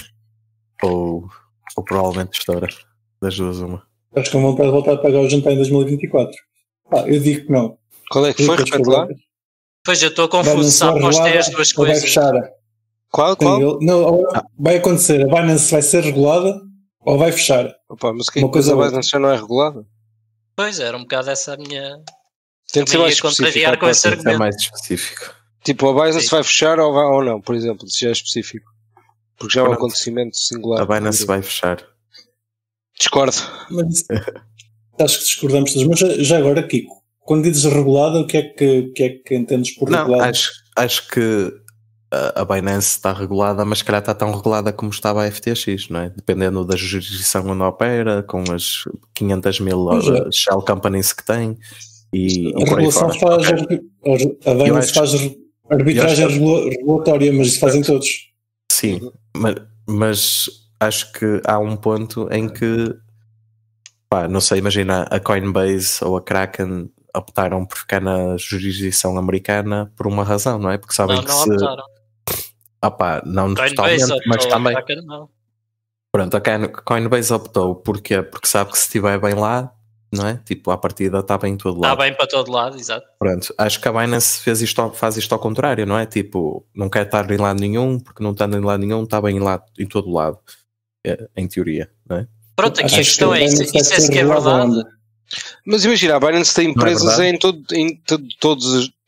ou, ou provavelmente estoura. Das duas uma. Acho que não pode voltar a pagar o jantar em dois mil e vinte e quatro. Ah, eu digo que não. Qual é que foi? Repete lá. Pois eu estou confuso, se apostei as duas coisas. Vai fechar. Qual? Qual? Sim, ele, não, ah. Vai acontecer, a Binance vai ser regulada ou vai fechar. Opa, mas que uma coisa a Binance já não é regulada? Pois, era um bocado essa a minha... Tem de ser mais específico. Com esse argumento. É mais específico. Tipo, a Binance Sim. vai fechar ou, vai, ou não, por exemplo, se já é específico. Porque já é um acontecimento singular. A Binance vai fechar. Discordo. Mas, acho que discordamos todos. Mas já, já agora, Kiko, quando dizes regulada, o que é que, o que, é que entendes por não, regulada? Acho, acho que a, a Binance está regulada, mas se calhar está tão regulada como estava a F T X, não é? Dependendo da jurisdição onde opera, com as quinhentas mil uh, shell companies que tem. E, a regulação faz, okay. a Binance faz arbitragem acho... regulatória, mas isso fazem todos. Sim, mas, mas acho que há um ponto em que, pá, não sei, imagina a Coinbase ou a Kraken optaram por ficar na jurisdição americana por uma razão, não é? Porque sabem não, que não se... optaram. Ah pá, não totalmente, mas também... A Kraken, não. Pronto, a Coinbase optou, porquê? Porque sabe que se estiver bem lá, não é? Tipo, à partida está bem em todo lado. Está bem para todo lado, exato. Pronto, acho que a Binance fez isto, faz isto ao contrário, não é? Tipo, não quer estar em lado nenhum, porque não está em lado nenhum, está bem em, lado, em todo lado, é, em teoria, não é? Pronto, aqui a questão é isso, isso é que é verdade. Mas imagina, a Binance tem empresas é em, todo, em todo, todos,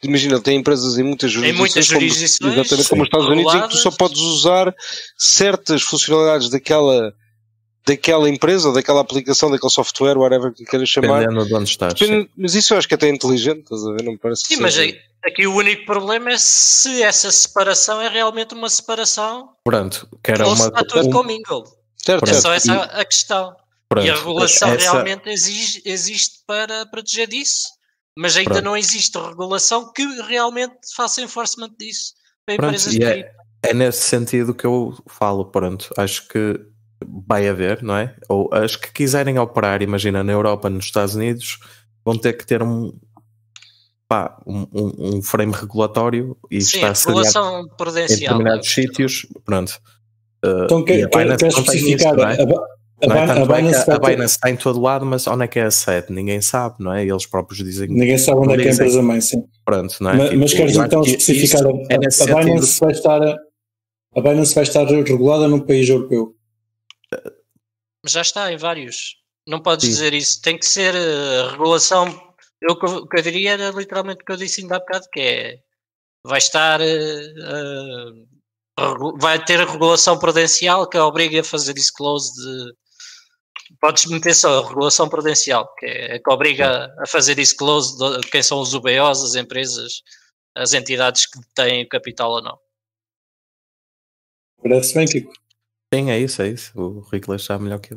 imagina, ele tem empresas em muitas jurisdições, em muitas jurisdições como, exatamente como os Estados Unidos, em que tu só podes usar certas funcionalidades daquela, daquela empresa, ou daquela aplicação, daquele software, whatever que queiras chamar. Dependendo de onde estás. Depende, mas isso eu acho que até é inteligente, estás a ver? Não me parece Sim, mas seja... aqui o único problema é se essa separação é realmente uma separação. Pronto, que era ou uma... se está tudo commingled. Certo, é certo. só essa a questão. Pronto, e a regulação essa... realmente exige, existe para proteger disso. Mas ainda Pronto. não existe regulação que realmente faça enforcement disso para Pronto, empresas e de é, é nesse sentido que eu falo, pronto, acho que vai haver, não é? Ou as que quiserem operar, imagina, na Europa, nos Estados Unidos, vão ter que ter um, pá, um, um, um frame regulatório e Sim, está regulação prudencial em determinados é sítios, pronto. Uh, então quer, quer, quer especificar isso, é? A, não é? a, Tanto a, Binance, é que a, a ter... Binance está em todo lado, mas onde é que é a sede? Ninguém sabe, não é? Eles próprios dizem. Ninguém sabe onde é que é a empresa mãe, sim. Pronto, não é? Mas, mas queres então especificar a, é a, a Binance vai estar a Binance vai estar regulada num país europeu. Já está em vários. Não podes sim. dizer isso. Tem que ser uh, regulação. Eu, o que eu diria era literalmente o que eu disse ainda há bocado, que é vai estar uh, uh, vai ter a regulação prudencial que obriga a fazer disclose de. Podes meter só a regulação prudencial, que é que obriga a fazer disclose de quem são os U B Os, as empresas, as entidades que têm o capital ou não. Parece bem, Kiko. Sim, é isso, é isso. O Ricolas está melhor que eu.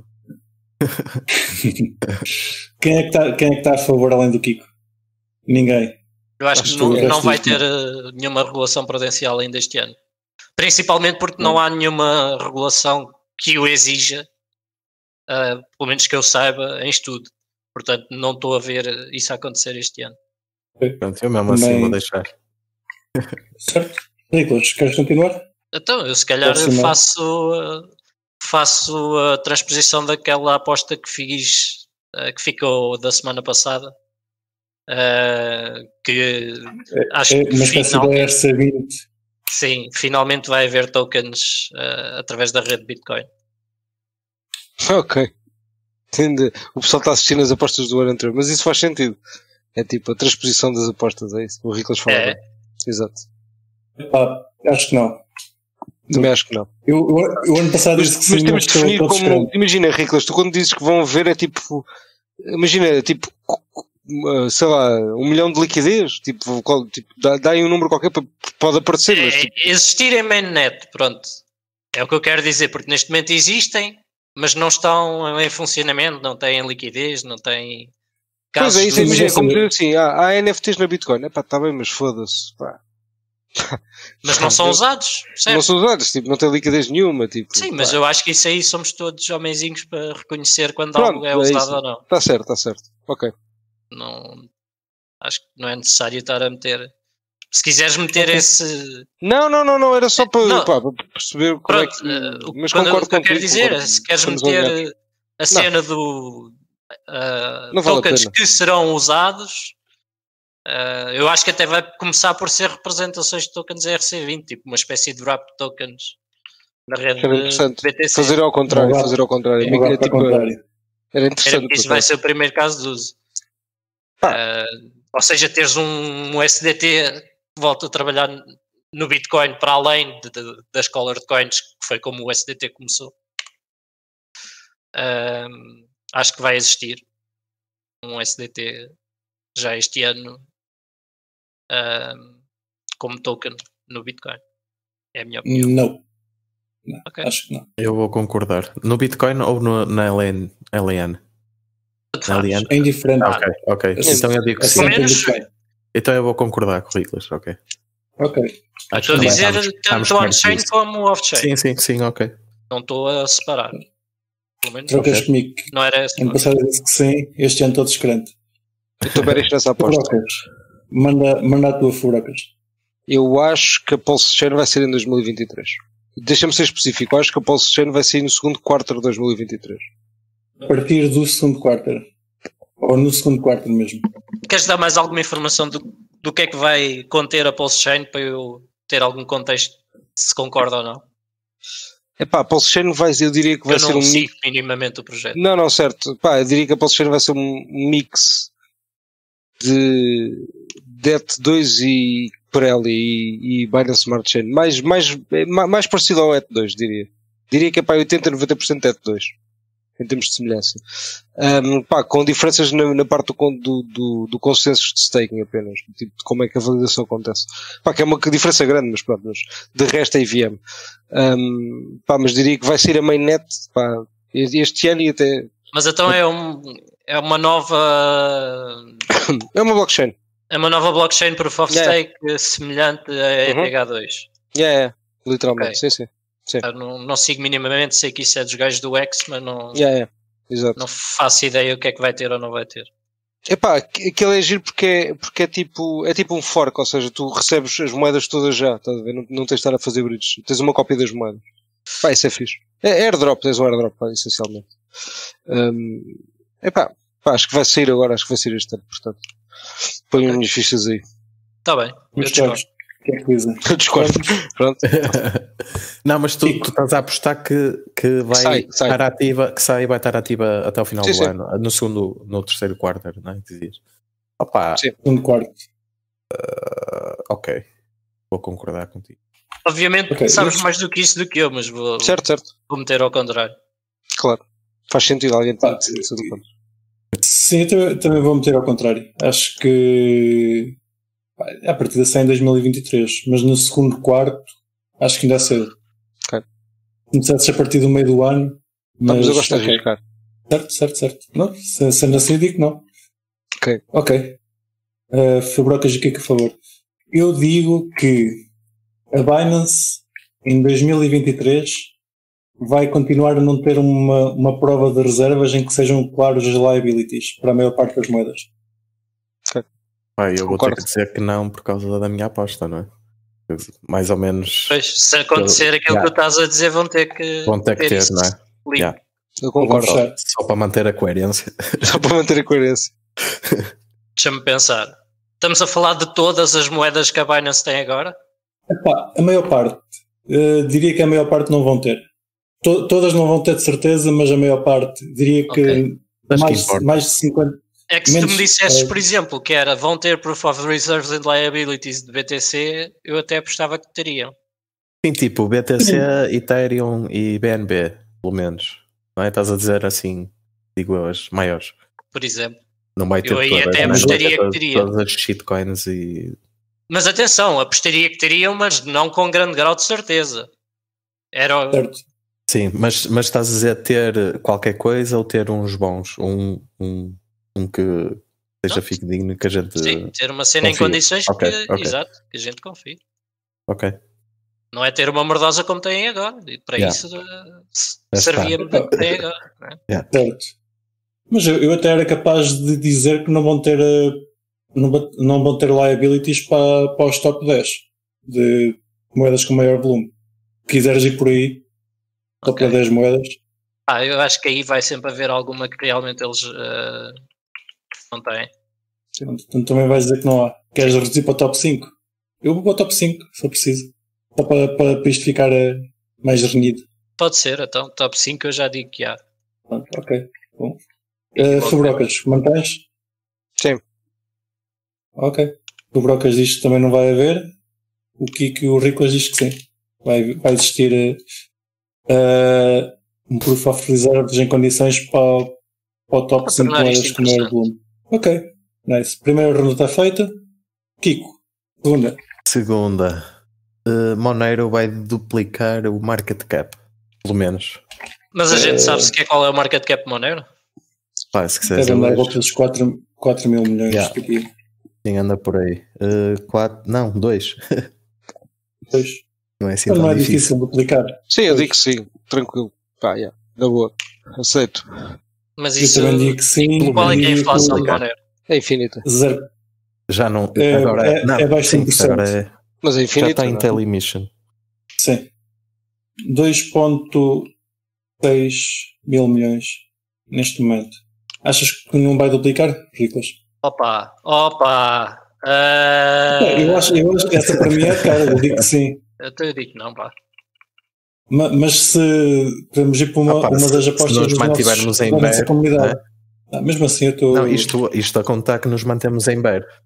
Quem é que está quem é que está a favor além do Kiko? Ninguém. Eu acho, acho que não, não vai ter uh, nenhuma regulação prudencial ainda este ano. Principalmente porque não, não há nenhuma regulação que o exija. Uh, pelo menos que eu saiba, em estudo. Portanto, não estou a ver isso acontecer este ano. Pronto, eu mesmo assim Nem... vou deixar. Certo. Nicolas, queres continuar? Então, eu se calhar faço, uh, faço a transposição daquela aposta que fiz, uh, que ficou da semana passada. Uh, que é, acho é, que mas finalmente, R C vinte. Sim, finalmente vai haver tokens uh, através da rede Bitcoin. Ok. Entende? O pessoal está assistindo as apostas do ano anterior, mas isso faz sentido. É tipo a transposição das apostas, é isso? O Ricolas fala. É. Exato. Ah, acho que não. Também acho que não. Eu, eu, eu ano passado mas, disse que mas sim, temos de definir como. Escrevendo. Imagina, Ricolas, tu quando dizes que vão ver é tipo. Imagina, tipo. Sei lá, um milhão de liquidez. Tipo, qual, tipo dá, dá aí um número qualquer, pode aparecer. É, mas, tipo... Existir em mainnet, pronto. É o que eu quero dizer, porque neste momento existem. Mas não estão em funcionamento, não têm liquidez, não têm casos. Pois é, isso imagina, como dizer assim, há, há N F Ts na Bitcoin, epá, está bem, mas foda-se, pá. Mas não são usados, certo? Não são usados, tipo, não tem liquidez nenhuma, tipo. Sim, pá. Mas eu acho que isso aí somos todos homenzinhos para reconhecer quando Pronto, algo é, é usado ou não. Está certo, está certo, ok. Não, acho que não é necessário estar a meter... Se quiseres meter okay. esse... Não, não, não, não, era só para, pá, para perceber como é que... Uh, mas quando, concordo o que eu contigo, quero dizer concordo, se queres meter a, a cena não. do... Uh, não tokens vale que serão usados, uh, eu acho que até vai começar por ser representações de tokens R C vinte, tipo uma espécie de wrap tokens na rede de B T C. Fazer ao contrário, não, fazer ao contrário. Não, é, tipo, contrário. Era interessante. Era, isso vai ser o primeiro caso de uso. Ah. Uh, ou seja, teres um, um S D T... volto a trabalhar no Bitcoin para além de, de, das Colored Coins, que foi como o S D T começou. Um, acho que vai existir um S D T já este ano um, como token no Bitcoin. É a minha opinião. Não. não okay. Acho que não. Eu vou concordar. No Bitcoin ou no, na L N? L N? L N? É indiferente. Ah, ok, ok. Assim, então eu digo que sim. Menos... Então eu vou concordar com o Ricolas, ok. Ok. Estou a dizer tanto on-chain como off-chain. Sim, sim, sim, ok. Não estou a separar. Pelo menos Trocas okay. comigo. Não era essa. Ano passado disse que sim, este ano estou descrente. Então beres nessa aposta. Furocas. Manda, manda a tua furocas. Eu acho que a Pulse Chain vai ser em dois mil e vinte e três. Deixa-me ser específico. Eu acho que a Pulse Chain vai sair no segundo quarto de dois mil e vinte e três. A partir do segundo quarto. Ou no segundo quarto mesmo. Queres dar mais alguma informação do, do que é que vai conter a Pulse Chain para eu ter algum contexto se concorda ou não? Epá, a Pulse Chain vai, eu diria que vai eu ser um mix... minimamente o projeto. Não, não, certo. Pá, eu diria que a Pulse Chain vai ser um mix de, de E T dois e Pirelli e, e Binance Smart Chain. Mais, mais, mais parecido ao E T dois, diria. Diria que é para oitenta a noventa por cento de E T dois. Em termos de semelhança. Um, pá, com diferenças na, na parte do, do, do, do consenso de staking apenas. Tipo, de como é que a validação acontece. Pá, que é uma diferença grande, mas pronto, mas de resto é I V M. Um, pá, mas diria que vai ser a mainnet, pá, este ano e até... Mas então é, um, é uma nova... é uma blockchain. É uma nova blockchain Proof of yeah. Stake semelhante a E T H dois. É, yeah, yeah. Literalmente, okay. sim, sim. Sim. Não, não sigo minimamente, sei que isso é dos gajos do X, mas não, yeah, yeah. Exato. não faço ideia o que é que vai ter ou não vai ter. Epá, aquele é giro porque é, porque é tipo, é tipo um fork, ou seja, tu recebes as moedas todas já, estás a ver? Não, não tens de estar a fazer bridges, tens uma cópia das moedas. Pá, isso é fixe. É airdrop, tens um airdrop, pá, essencialmente. Um, epá, pá, acho que vai sair agora, acho que vai sair este ano, portanto. Põe okay. Uns fichas aí. Tá bem, eu discordo. Que é coisa. Eu discordo. Pronto. Não, mas tu, tu estás a apostar que, que vai sai, estar sai. ativa, que sai e vai estar ativa até ao final sim, do sim. ano, no segundo, no terceiro quarto, não é? Dizias. Opa, sim. Segundo quarto. Uh, ok, vou concordar contigo. Obviamente okay, sabes isso. mais do que isso do que eu, mas vou, certo, certo. vou meter ao contrário. Claro, faz sentido alguém ah, ter isso do ponto. Sim, eu também, também vou meter ao contrário. Acho que a partida sai em dois mil e vinte e três, mas no segundo quarto acho que ainda é cedo. Ok. Começasse a partir do meio do ano. Mas, mas eu gosto okay. de arriscar. Certo, certo, certo. Não, sendo assim, digo não. Ok. Ok. Uh, Fabrocas aqui que a favor. Eu digo que a Binance em dois mil e vinte e três vai continuar a não ter uma, uma prova de reservas em que sejam claros as liabilities para a maior parte das moedas. Ok. Ah, eu vou Concordo. ter que dizer que não por causa da minha aposta, não é? Mais ou menos. Pois, se acontecer eu, aquilo yeah. que tu estás a dizer, vão ter que vão ter que ter, isso não é? Yeah. Eu concordo. Só, só para manter a coerência. Só para manter a coerência. Deixa-me pensar. Estamos a falar de todas as moedas que a Binance tem agora? Epá, a maior parte. Uh, diria que a maior parte não vão ter. To- todas não vão ter de certeza, mas a maior parte. Diria que okay. mais, que mais de cinquenta. É que se menos, tu me dissesses, uh, por exemplo, que era vão ter Proof of Reserves and Liabilities de B T C, eu até apostava que teriam. Sim, tipo B T C, Ethereum e B N B, pelo menos. Não é? Estás a dizer assim, digo as maiores. Por exemplo. Não vai ter eu aí todas, até apostaria que teria. Todas as shitcoins e... Mas atenção, apostaria que teriam, mas não com grande grau de certeza. Era... Certo. Sim, mas, mas estás a dizer ter qualquer coisa ou ter uns bons, um, um, um que seja fidedigno, que a gente Sim, ter uma cena confia. Em condições okay, que, okay. exato, que a gente confie. Ok. Não é ter uma mordosa como têm agora. E para yeah. isso uh, servia-me do que têm agora. Não é? yeah. Certo. Mas eu, eu até era capaz de dizer que não vão ter uh, não, não vão ter liabilities para, para os top dez de moedas com maior volume. Se quiseres ir por aí, top okay. dez moedas. Ah, eu acho que aí vai sempre haver alguma que realmente eles uh, não têm. Então também vais dizer que não há. Queres reduzir para o top cinco? Eu vou para o top cinco, se for preciso. Só para, para, para isto ficar uh, mais renhido. Pode ser, então top cinco eu já digo que há. Pronto, ok. Bom. Uh, Fabrocas, mantens? Sim. Ok. Fabrocas diz que também não vai haver. O Kiko e o Riclas diz que sim. Vai, vai existir uh, uh, um Proof of Reserves em condições para, para o top cinco moedas com maior volume. Ok. Nice. Primeira ronda está feita. Kiko. Segunda. Segunda. Uh, Monero vai duplicar o market cap. Pelo menos. Mas a gente uh, sabe se quer qual é o market cap Monero? Pá, se deve andar a volta dos quatro mil milhões. Yeah. Quem anda por aí? Uh, quatro, não, dois. Dois. Não é assim Mas tão não é difícil. difícil duplicar. Sim, eu digo que sim. Tranquilo. Pá, yeah. Na boa. Aceito. Mas Eu isso. também digo que sim. Qual é que é a inflação que... de Monero? É infinita. Zero. Já não. É, agora é, não, é baixo sim, cem por cento. agora é, Mas é infinita. já está em não? telemission. Sim. dois vírgula seis mil milhões neste momento. Achas que não vai duplicar, Riclas? Opa, opa. Uh... É, eu, acho, eu acho que essa para mim é cara, eu digo que sim. Eu te digo que não, pá. Mas, mas se podemos ir para uma, Opa, uma se, das apostas se nos dos mantivermos nossos, em da nossa bear, comunidade. né? Ah, mesmo assim eu estou... Não, isto, isto a contar que nos mantemos em bear.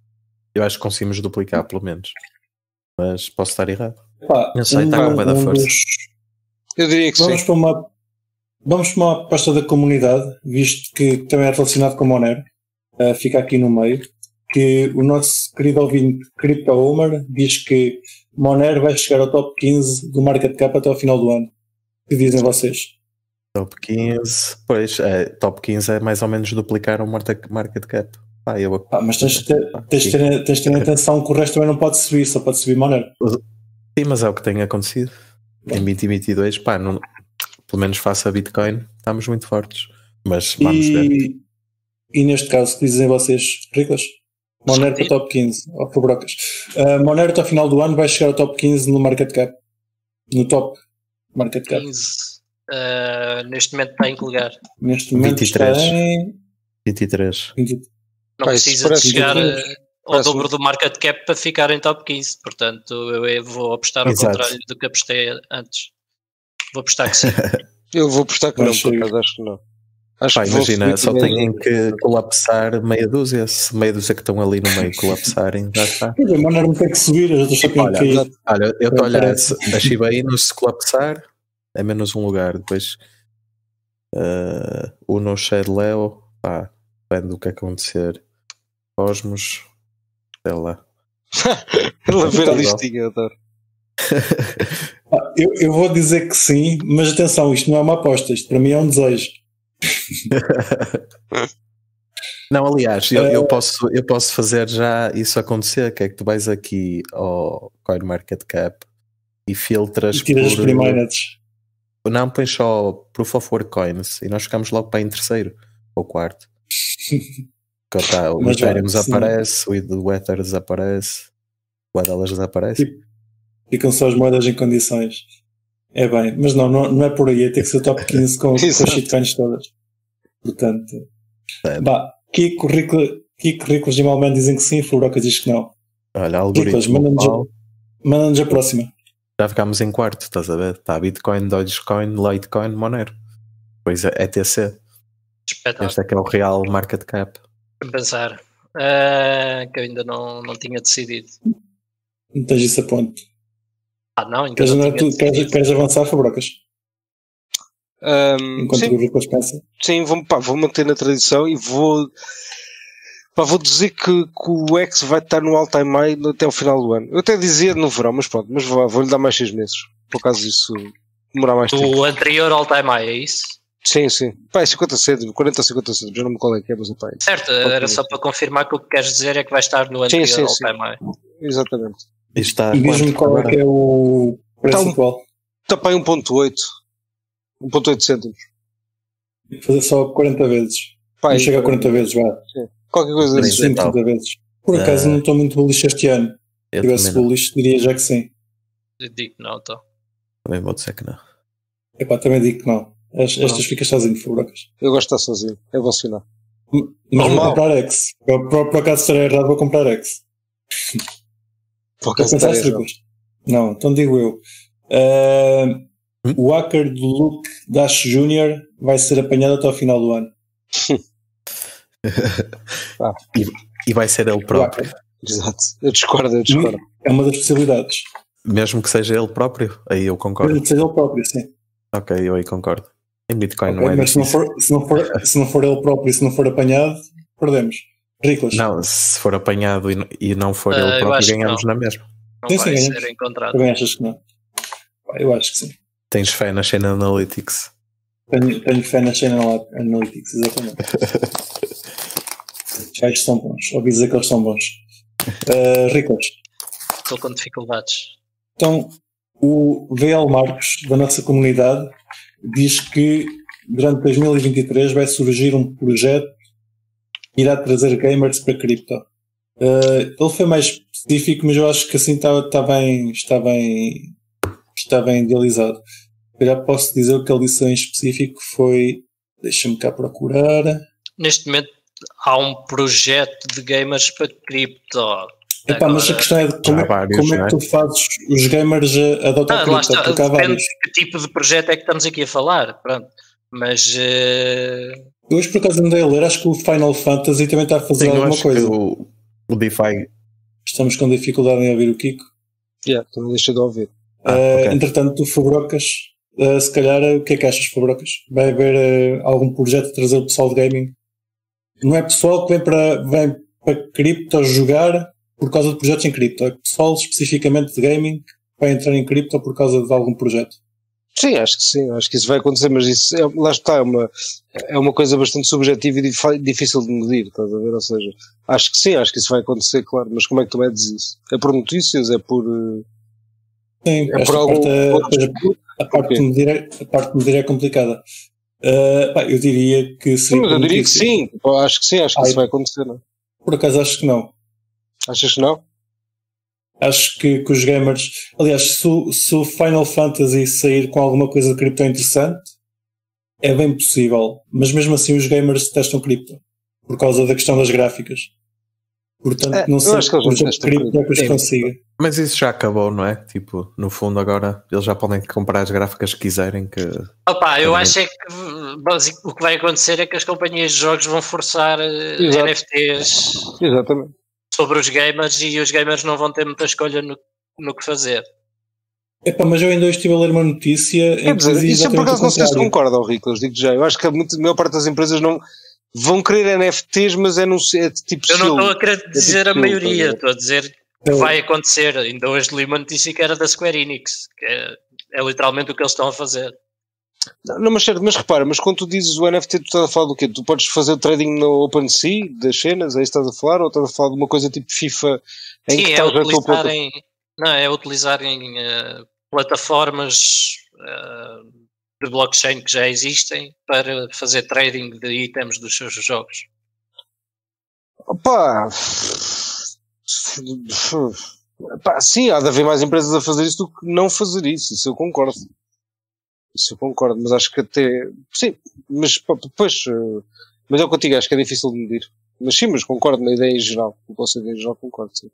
Eu acho que conseguimos duplicar, pelo menos. Mas posso estar errado. Pá, não sei, um, está com bem da um força. Dos... Eu diria que vamos sim. Para uma... Vamos para uma aposta da comunidade, visto que também é relacionado com o Monero. Uh, fica aqui no meio. Que o nosso querido ouvinte Crypto Homer diz que Monero vai chegar ao top quinze do market cap até ao final do ano. O que dizem vocês? Top quinze, pois, é, top quinze é mais ou menos duplicar o market cap. Ah, eu... ah, mas tens de ter, tens de ter, tens de ter atenção que o resto também não pode subir, só pode subir Monero. Sim, mas é o que tem acontecido. Em vinte e vinte e dois, pá, não, pelo menos face a Bitcoin, estamos muito fortes. Mas vamos e, ver. E neste caso, o que dizem vocês, Riclas? Monero para top quinze, ou para brocas. Uh, Monero até ao final do ano vai chegar ao top quinze no market cap. No top market cap. quinze. Uh, neste momento está em que lugar? Neste momento vinte e três. Está em vinte e três. vinte... Não Pai, precisa de chegar uh, ao parece dobro do market cap para ficar em top quinze. Portanto, eu vou apostar ao Exato. contrário do que apostei antes. Vou apostar que sim. Eu vou apostar que Não não, sei. por acaso acho que não. Acho Pá, que vou imagina, subir só também. têm que colapsar meia dúzia. Se meia dúzia que estão ali no meio colapsarem, já está. Quer dizer, Monero não tem que subir, as outras só têm Olha, que ir. Olha, eu estou a olhar, Parece. se a Shiba Inu se colapsar é menos um lugar. Depois uh, o No Shade Leo, pá, depende do que acontecer. Cosmos, sei lá. Ela ver a Igual. listinha, adoro. Ah, eu, eu vou dizer que sim, mas atenção, isto não é uma aposta, isto para mim é um desejo. Não, aliás, eu, eu, posso, eu posso fazer já isso acontecer, que é que tu vais aqui ao CoinMarketCap e filtras E tiras as por... primeiras. Não, pões só Proof of Work Coins e nós ficamos logo para em terceiro ou quarto. Que tá, o Mas já, Ethereum sim. desaparece, o o Ether desaparece, o delas desaparece. Ficam só as moedas em condições. É bem, mas não, não, não é por aí, é ter que ser o top quinze com, com as Exato. shitcoins todas. Portanto, É. bah, que currículo, que currículos de Malman dizem que sim, Fubrocas diz que não. Olha, Riclas, algoritmo. manda-nos global, a, manda-nos a próxima. já ficámos em quarto, estás a ver? Está Bitcoin, Dogecoin, Litecoin, Monero. Depois é E T C. Espetáculo. Este é que é o real market cap. Vou pensar. Uh, que eu ainda não, não tinha decidido. Não tens isso a ponto. Ah, não, ainda Queres, não andar, tinha tu, queres, decidido. queres avançar, Fubrocas? Um, Enquanto sim, o Riclas pensa. sim vou, pá, vou manter na tradição e vou, pá, vou dizer que, que o X vai estar no all-time high até o final do ano. Eu até dizia no verão, mas pronto, mas vou, vou-lhe dar mais seis meses. Por acaso isso demorar mais tempo. O anterior all-time high, é isso? Sim, sim. Pá, é cinquenta cêntimos, quarenta ou cinquenta cêntimos, eu não me qual é que é, mas pá, é. Certo, era só para confirmar que o que queres dizer é que vai estar no anterior sim, sim. all-time high. Exatamente. E está E diz-me qual é que é o preço Então- atual. Está para aí um ponto oito. um ponto oito cêntimos. Fazer só quarenta vezes. Pá, Não aí, chega a quarenta vezes, vá. qualquer coisa Sim, assim. sim. trinta vezes. Por acaso Ah. não estou muito bullish este ano. Se Eu tivesse também, não. bullish, diria já que sim. Eu digo que não, então. Também vou dizer que não. Epá, também digo que não. As- Estas ficas sozinho, Fubrocas. Eu gosto de estar sozinho, é bom sinal. Mas Normal. vou comprar X. Por, por, por acaso estarei errado, vou comprar X. Por Já acaso pensaste, estaria Riclas? Não, então digo eu. Ah, Hum? o hacker do Luke Dash Júnior vai ser apanhado até ao final do ano. E vai ser ele próprio. O hacker. Exato. Eu discordo, eu discordo. É uma das possibilidades. Mesmo que seja ele próprio, aí eu concordo. Mesmo que seja ele próprio, sim. Ok, eu aí concordo. Em Bitcoin Ok, não é mas se não, difícil. for, se, não for, se não for ele próprio e se não for apanhado, perdemos. Riclas. Não, se for apanhado e n- e não for Ah, eu ele próprio, acho que ganhamos não. na mesma. Não Sim, vai sim, ser ganhamos. encontrado. Também achas que não? Pá, eu acho que sim. Tens fé na Chain Analytics. Tenho, tenho fé na Chain Analytics, exatamente. Já eles são bons. Ouvi dizer que eles são bons. Uh, Riclas. Estou com dificuldades. Então, o V L Marcos, da nossa comunidade, diz que durante dois mil e vinte e três vai surgir um projeto que irá trazer gamers para cripto. Uh, ele foi mais específico, mas eu acho que assim está, está, bem, está, bem, está bem idealizado. Eu já posso dizer o que ele disse em específico foi... Deixa-me cá procurar... Neste momento há um projeto de gamers para cripto. Epá, mas a questão é de como, há é, vários, como é não que é? tu fazes os gamers a adotar Ah, lá cripto, está, porque há depende vários. de que tipo de projeto é que estamos aqui a falar. Pronto. Mas eh, Eu hoje por acaso andei a ler, acho que o Final Fantasy também está a fazer Sim, eu alguma acho coisa. que o, o DeFi, Estamos com dificuldade em ouvir o Kiko. Yeah, também deixa de ouvir. Ah, uh, okay. Entretanto, o Fubrocas, uh, se calhar, o que é que achas, Fubrocas? Vai haver uh, algum projeto de trazer o pessoal de gaming? Não é pessoal que vem para, vem para cripto jogar por causa de projetos em cripto, é pessoal especificamente de gaming que vai entrar em cripto por causa de algum projeto. Sim, acho que sim, acho que isso vai acontecer, mas isso é, lá está, é uma, é uma coisa bastante subjetiva e difícil de medir, estás a ver? Ou seja, acho que sim, acho que isso vai acontecer, claro, mas como é que tu medes isso? É por notícias? É por. Sim, é por algum. Parte, a, a, parte de medir é, a parte de medir é complicada. Uh, pá, eu diria que sim. Sim, mas eu diria que sim, acho que sim, acho que Ai, isso vai acontecer, não? Por acaso acho que não. Achas que não? Acho que, que os gamers... Aliás, se o, se o Final Fantasy sair com alguma coisa de cripto interessante, é bem possível. Mas mesmo assim os gamers testam cripto. Por causa da questão das gráficas. Portanto, é, não sei se o cripto é que os consiga. Mas isso já acabou, não é? Tipo, no fundo agora eles já podem comprar as gráficas que quiserem. Que... Opa, eu acho é que o que vai acontecer é que as companhias de jogos vão forçar Exato. N F Ts Exatamente. sobre os gamers e os gamers não vão ter muita escolha no, no que fazer. Epá, mas eu ainda hoje estive a ler uma notícia... Quer dizer, isso é por acaso não sei se concordam, Rico, digo já. Eu acho que a, muito, a maior parte das empresas não... Vão querer N F Ts, mas é, num, é tipo... Eu não estou a querer dizer é tipo a maioria, estou a dizer que vai acontecer. Ainda hoje li uma notícia que era da Square Enix, que é, é literalmente o que eles estão a fazer. Não, não, mas certo, mas repara, mas quando tu dizes o N F T, tu estás a falar do quê? Tu podes fazer trading no OpenSea, das cenas, é isso que estás a falar? Ou estás a falar de uma coisa tipo FIFA em Sim, que é estás a utilizarem, não, é utilizarem uh, plataformas uh, de blockchain que já existem para fazer trading de itens dos seus jogos. Opa! Pá, sim, há de haver mais empresas a fazer isso do que não fazer isso, isso eu concordo. Isso eu concordo, mas acho que até... Sim, mas depois... Mas é o que eu digo, acho que é difícil de medir. Mas sim, mas concordo na ideia em geral. Não posso ideia em geral, concordo, sim.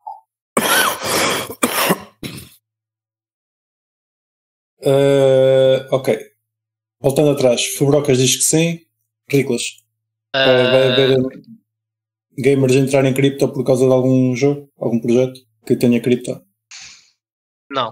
Uh, ok. Voltando atrás, Fubrocas diz que sim. Riclas. Uh... Vai haver gamers entrar em cripto por causa de algum jogo? Algum projeto que tenha cripto? Não.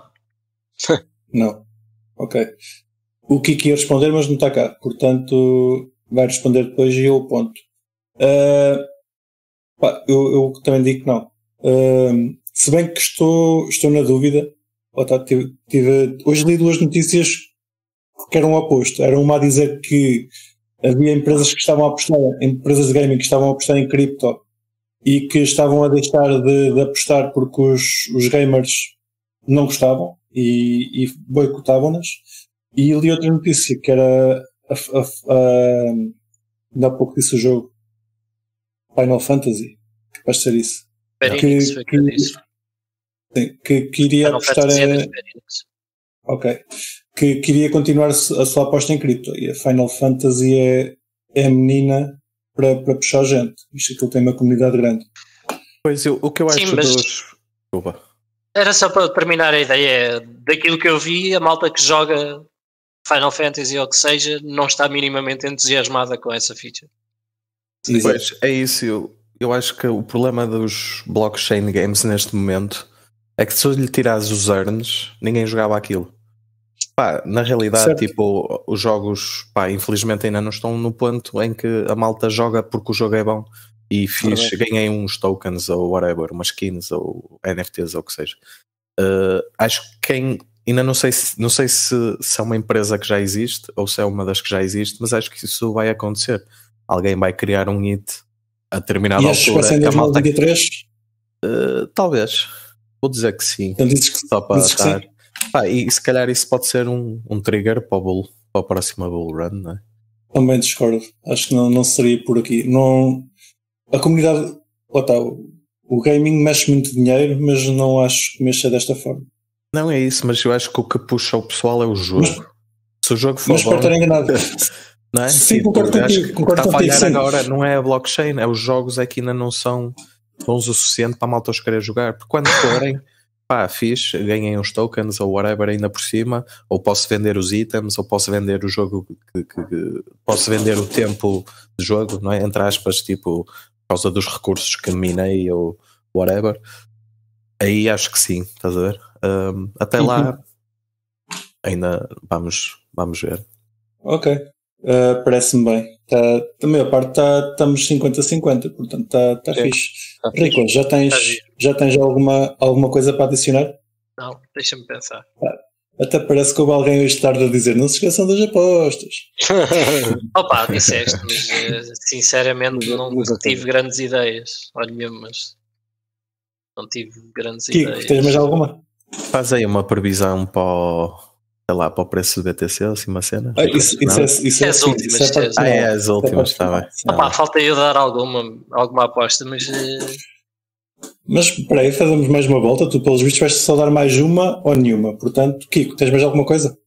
Não. Ok. O Kiki ia responder, mas não está cá. Portanto, vai responder depois e eu ponto. Uh, pá, eu, eu também digo que não. Uh, se bem que estou, estou na dúvida. Oh, tá, tive, tive, hoje li duas notícias que eram o oposto. Era uma a dizer que havia empresas que estavam a apostar, empresas de gaming que estavam a apostar em cripto e que estavam a deixar de, de apostar porque os, os gamers não gostavam e, e boicotavam-nas. E li outra notícia que era a, a, a, ainda há pouco disse o jogo Final Fantasy, que vai ser isso. Que, que, que, sim, que queria Final apostar em. Ok. Que queria continuar a sua aposta em cripto. E a Final Fantasy é, é a menina para, para puxar gente. Isto que ele tem uma comunidade grande. Pois eu, o que eu acho Sim, dos. Desculpa. Era só para terminar a ideia. Daquilo que eu vi, a malta que joga Final Fantasy ou o que seja, não está minimamente entusiasmada com essa feature. Sim, pois, é isso. Eu, eu acho que o problema dos blockchain games neste momento é que se lhe tirares os earns, ninguém jogava aquilo. Pá, na realidade, certo. Tipo, os jogos, pá, infelizmente ainda não estão no ponto em que a malta joga porque o jogo é bom e fiz, ganhei uns tokens ou whatever, umas skins ou N F Ts ou o que seja. Uh, acho que quem, ainda não sei, se, não sei se, se é uma empresa que já existe ou se é uma das que já existe, mas acho que isso vai acontecer. Alguém vai criar um hit a determinada e altura. Em dois mil e vinte e três? Uh, talvez. Vou dizer que sim. Então dizes que, só para dizes estar. Pá, e se calhar isso pode ser um, um trigger para, o bull, para a próxima bull run, não é? Também discordo. Acho que não, não seria por aqui. Não, a comunidade, lá está, o, o gaming mexe muito dinheiro, mas não acho que mexa desta forma. Não é isso, mas eu acho que o que puxa o pessoal é o jogo. Mas, se o jogo for mas bom... Mas para estar enganado. Não é? Sim, tipo, concordo contigo. Concordo está contigo, a falhar sim. Agora não é a blockchain, é os jogos é que ainda não são bons o suficiente para a malta os querer jogar. Porque quando forem... Pá, fixe, ganhem uns tokens ou whatever ainda por cima, ou posso vender os itens, ou posso vender o jogo, que, que, que, posso vender o tempo de jogo, não é? Entre aspas, tipo, por causa dos recursos que minei ou whatever. Aí acho que sim, estás a ver? Um, até uhum. lá ainda vamos, vamos ver. Ok, uh, parece-me bem. Tá, da minha parte tá, estamos cinquenta a cinquenta, portanto está tá fixe. Tá Rico, fixe. já tens, tá já tens alguma, alguma coisa para adicionar? Não, deixa-me pensar. Tá. Até parece que houve alguém hoje tarde a dizer não se esqueçam das apostas. Opa, disseste, mas sinceramente não tive grandes ideias. Olha mesmo, mas não tive grandes Kiko, ideias. Tens mais alguma? Faz aí uma previsão para o, sei lá, para o preço do B T C, assim uma cena. Ah, isso, isso, é, isso é, é as últimas. Isso é ah, é as últimas, está bem. Opa, falta eu dar alguma, alguma aposta, mas... Mas espera aí, fazemos mais uma volta. Tu, pelos vistos, vais só dar mais uma ou nenhuma. Portanto, Kiko, tens mais alguma coisa?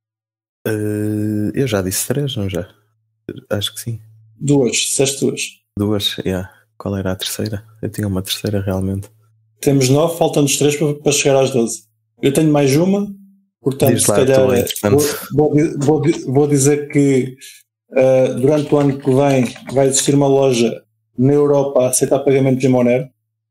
Uh, eu já disse três, não já? Acho que sim. Duas, disseste duas. Duas, yeah. Qual era a terceira? Eu tinha uma terceira realmente. Temos nove, faltam-nos três para, para chegar às doze. Eu tenho mais uma, portanto, Diz se lá, calhar tu, vou, vou, vou, vou dizer que uh, durante o ano que vem vai existir uma loja na Europa a aceitar pagamentos em Monero.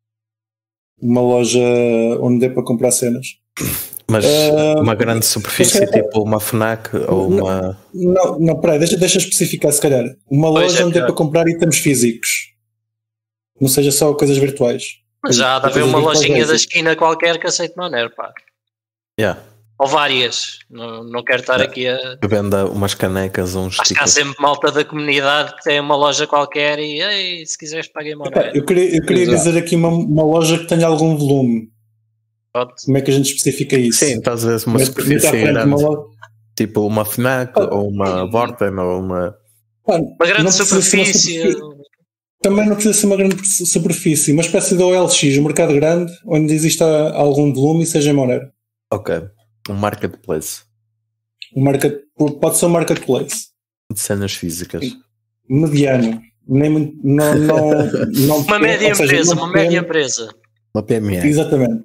Uma loja onde dê para comprar cenas. Mas uh, uma grande superfície, é, tipo uma FNAC ou não, uma... Não, não, peraí, deixa, deixa especificar se calhar. Uma pois loja é, onde dê para comprar itens físicos. Não seja só coisas virtuais. Mas já há de haver uma lojinha da esquina qualquer que aceite Monero, pá. Yeah. Ou várias. Não, não quero estar yeah. aqui a... Que venda umas canecas, uns Acho que há sempre malta da comunidade que tem uma loja qualquer e ei, se quiseres paguei Monero. Eu queria, eu queria dizer aqui uma, uma loja que tenha algum volume. Pronto. Como é que a gente especifica isso? Sim, estás a ver uma superfície grande. Uma... Tipo uma FNAC ah, ou uma Vorten ou uma... Ah, uma grande superfície... Uma superfície. Também não precisa ser uma grande superfície. Uma espécie de O L X, um mercado grande onde existe algum volume e seja em Monero. Ok. Um marketplace. Um market, pode ser um marketplace. De cenas físicas. Mediano. Nem muito, não, não, não, uma média empresa, seja, uma, uma média empresa. Uma P M E. Exatamente.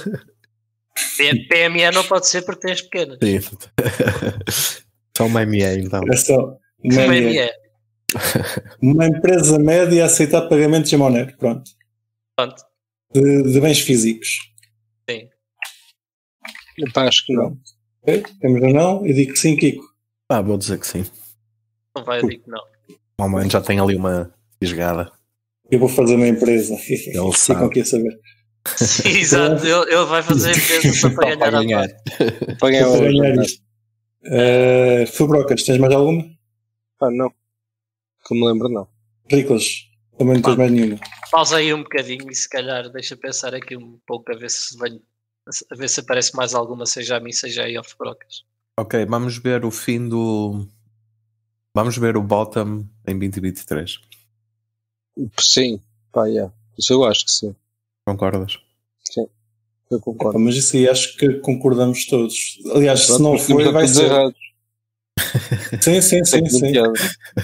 P M E não pode ser porque tens pequenas. Sim. Só uma M E então. É só uma, uma M E. Uma empresa média a aceitar pagamentos em Monero. Pronto. Pronto. De, de bens físicos. Sim. Epá, acho que não. Ok, temos ou não? Eu digo que sim, Kiko. Ah, vou dizer que sim. Não vai, eu digo que não. O momento já tem ali uma fisgada. Eu vou fazer uma empresa. Ele sabe. Ficam a saber. Sim, exato, ele, ele vai fazer a empresa só para ganhar, ganhar. a para ganhar, para ganhar isto. Uh, Fubrocas, tens mais alguma? Ah, não. Que me lembro, não. Riclas, também não tens mais nenhuma. Pausa aí um bocadinho e se calhar deixa pensar aqui um pouco a ver se venho. A ver se aparece mais alguma, seja a mim, seja aí ao Fubrocas. Ok, vamos ver o fim do... Vamos ver o bottom em vinte e vinte e três. Sim, pá, yeah. Isso eu acho que sim. Concordas? Sim, eu concordo. É, mas isso aí acho que concordamos todos. Aliás, se não for, vai ser... Errados. Sim, sim, sim, sim. Não,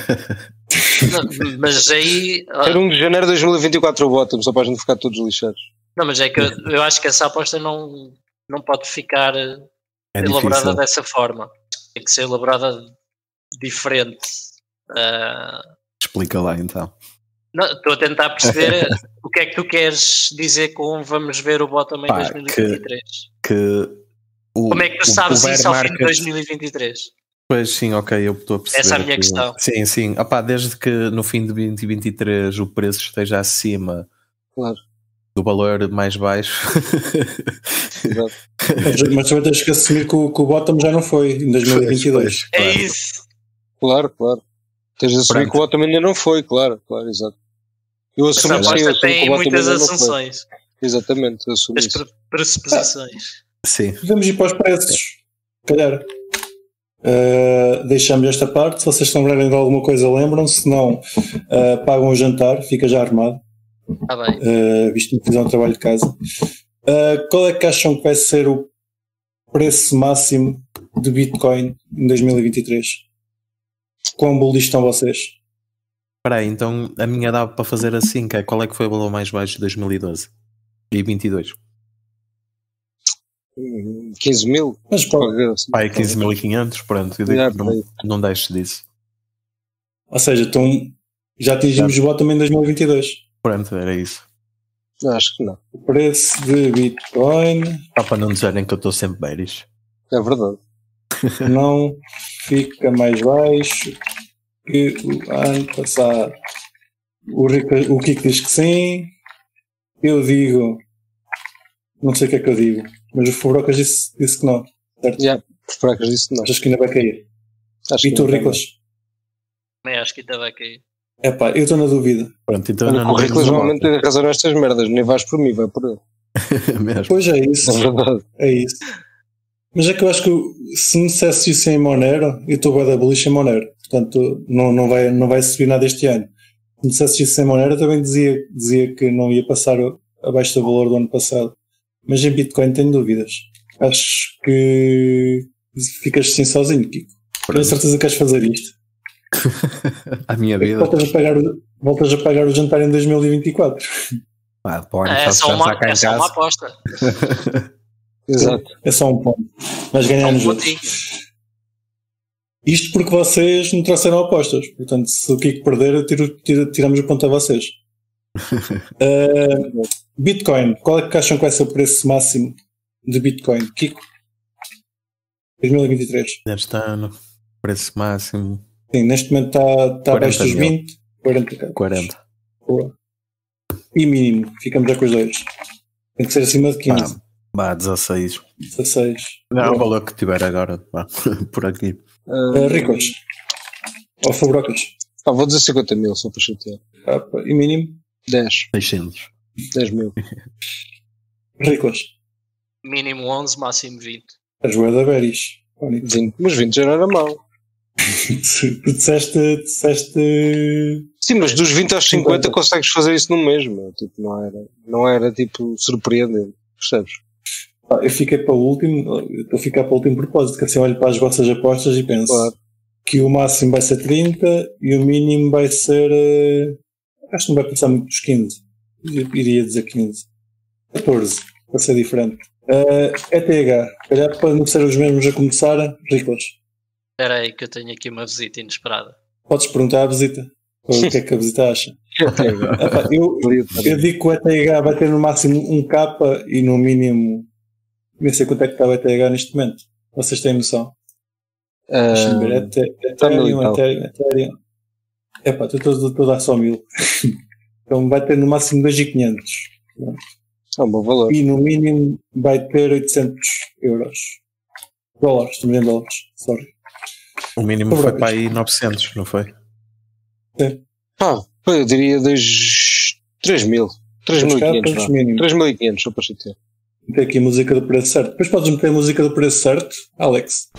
mas aí... Era um de janeiro de dois mil e vinte e quatro o bottom, só para a gente ficar todos lixados. Não, mas é que eu, eu acho que essa aposta não, não pode ficar é elaborada difícil. Dessa forma. Tem que ser elaborada diferente. Uh... Explica lá então. Não, estou a tentar perceber o que é que tu queres dizer com vamos ver o bottom em Pá, dois mil e vinte e três. Que, que o, Como é que tu o, sabes o isso ao market... fim de dois mil e vinte e três? Pois sim, ok, eu estou a perceber. Essa é a minha que... questão. Sim, sim. Opá, desde que no fim de vinte e vinte e três o preço esteja acima claro. do valor mais baixo. mas, mas também tens que assumir que o, que o bottom já não foi em dois mil e vinte e dois. Pois, pois, claro. É isso. Claro, claro. Tens de assumir Pronto. Que o bottom ainda não foi, claro, claro, exato. Eu assumi Essa que aposta tem muitas assunções. Exatamente, eu assumi. As pressuposições. Ah, sim. Podemos ir para os preços. Calhar. Uh, deixamos esta parte. Se vocês estão lembrarem de alguma coisa, lembram-se. Se não, uh, pagam o jantar, fica já armado. Ah, bem. Uh, visto que fizeram um trabalho de casa. Uh, qual é que acham que vai ser o preço máximo de Bitcoin em dois mil e vinte e três? Quão bullish estão vocês? Espera aí, então a minha dá para fazer assim, que é qual é que foi o valor mais baixo de dois mil e doze e vinte e dois? quinze mil? Mas pode. Pai, quinze mil e quinhentos, pronto, eu digo, não, não deixo disso. Ou seja, então já atingimos o bottom em dois mil e vinte e dois. Pronto, era isso. Não, acho que não. O preço de Bitcoin. Só para não dizerem que eu estou sempre bearish. É verdade. Não fica mais baixo que o ano passado. O, Rico, o Kiko diz que sim. Eu digo. Não sei o que é que eu digo. Mas o Fubrocas disse, disse que não. Certo? Yeah, o Fubrocas disse que não. Achas que ainda vai cair? Acho e tu, Riclas? Também acho que ainda vai cair. É pá, eu estou na dúvida. Pronto, então o Riclas normalmente tem razão nestas merdas. Nem vais por mim, vai por ele. Pois é isso. É verdade. É isso. Mas é que eu acho que se me dissesse isso em Monero, eu estou bem da bullish em Monero. Portanto, não, não, vai, não vai subir nada este ano. Se me dissesse isso em Monero, eu também dizia, dizia que não ia passar abaixo do valor do ano passado. Mas em Bitcoin tenho dúvidas. Acho que ficas assim sozinho, Kiko. Tenho certeza que queres fazer isto. A minha vida. Voltas a, pagar, voltas a pagar o jantar em dois mil e vinte e quatro. Ah, porra, é só uma, é só uma aposta. Exato. É só um ponto. Mas ganhar nos jogos. Isto porque vocês não trouxeram apostas. Portanto, se o Kiko perder, tiro, tiro, tiramos o ponto a vocês. uh, Bitcoin. Qual é que acham que vai ser o preço máximo de Bitcoin? Kiko? dois mil e vinte e três. Neste ano, preço máximo. Sim, neste momento está tá abaixo dos vinte. quarenta. quarenta. Boa. E mínimo. Ficamos já com os dois. Tem que ser acima de quinze. Ah. Vá, dezasseis. dezasseis. Não é o valor que tiver agora, vá, por aqui. Uh, Ricos. Ou Fabrocas. Ah, vou dizer cinquenta mil, só para chatear. Ah, e mínimo? dez. seiscentos. dez mil. Ricos. Mínimo onze, máximo vinte. As da Beris. vinte. Mas vinte já não era mau. Tu disseste, disseste. Sim, mas dos vinte aos cinquenta, cinquenta consegues fazer isso no mesmo. Tipo, não era, não era tipo surpreendente. Percebes? Eu fiquei para o último, eu estou a ficar para o último propósito, que assim olho para as vossas apostas e penso claro. Que o máximo vai ser trinta e o mínimo vai ser. Uh, acho que não vai passar muito dos quinze. Eu iria dizer quinze. catorze, para ser diferente. Uh, E T H, calhar para não ser os mesmos a começar, Riclas. Espera aí que eu tenho aqui uma visita inesperada. Podes perguntar à visita. O que é que a visita acha? eu, eu digo que o E T H vai ter no máximo um K e no mínimo. Nem sei quanto é que está o E T H neste momento. Vocês têm noção? Uh, Deixa-me ver. Ethereum, Ethereum, Ethereum. Epá, estou a dar só mil. Então vai ter no máximo dois mil e quinhentos. É um bom valor. E no mínimo vai ter oitocentos euros. Dólares, estamos em dólares. Sorry. O mínimo foi para aí novecentos, não foi? Sim. Ah, eu diria três mil. três mil e quinhentos. três mil e quinhentos, só para chatear. Meter aqui a música do preço certo. Depois podes meter a música do preço certo, Alex.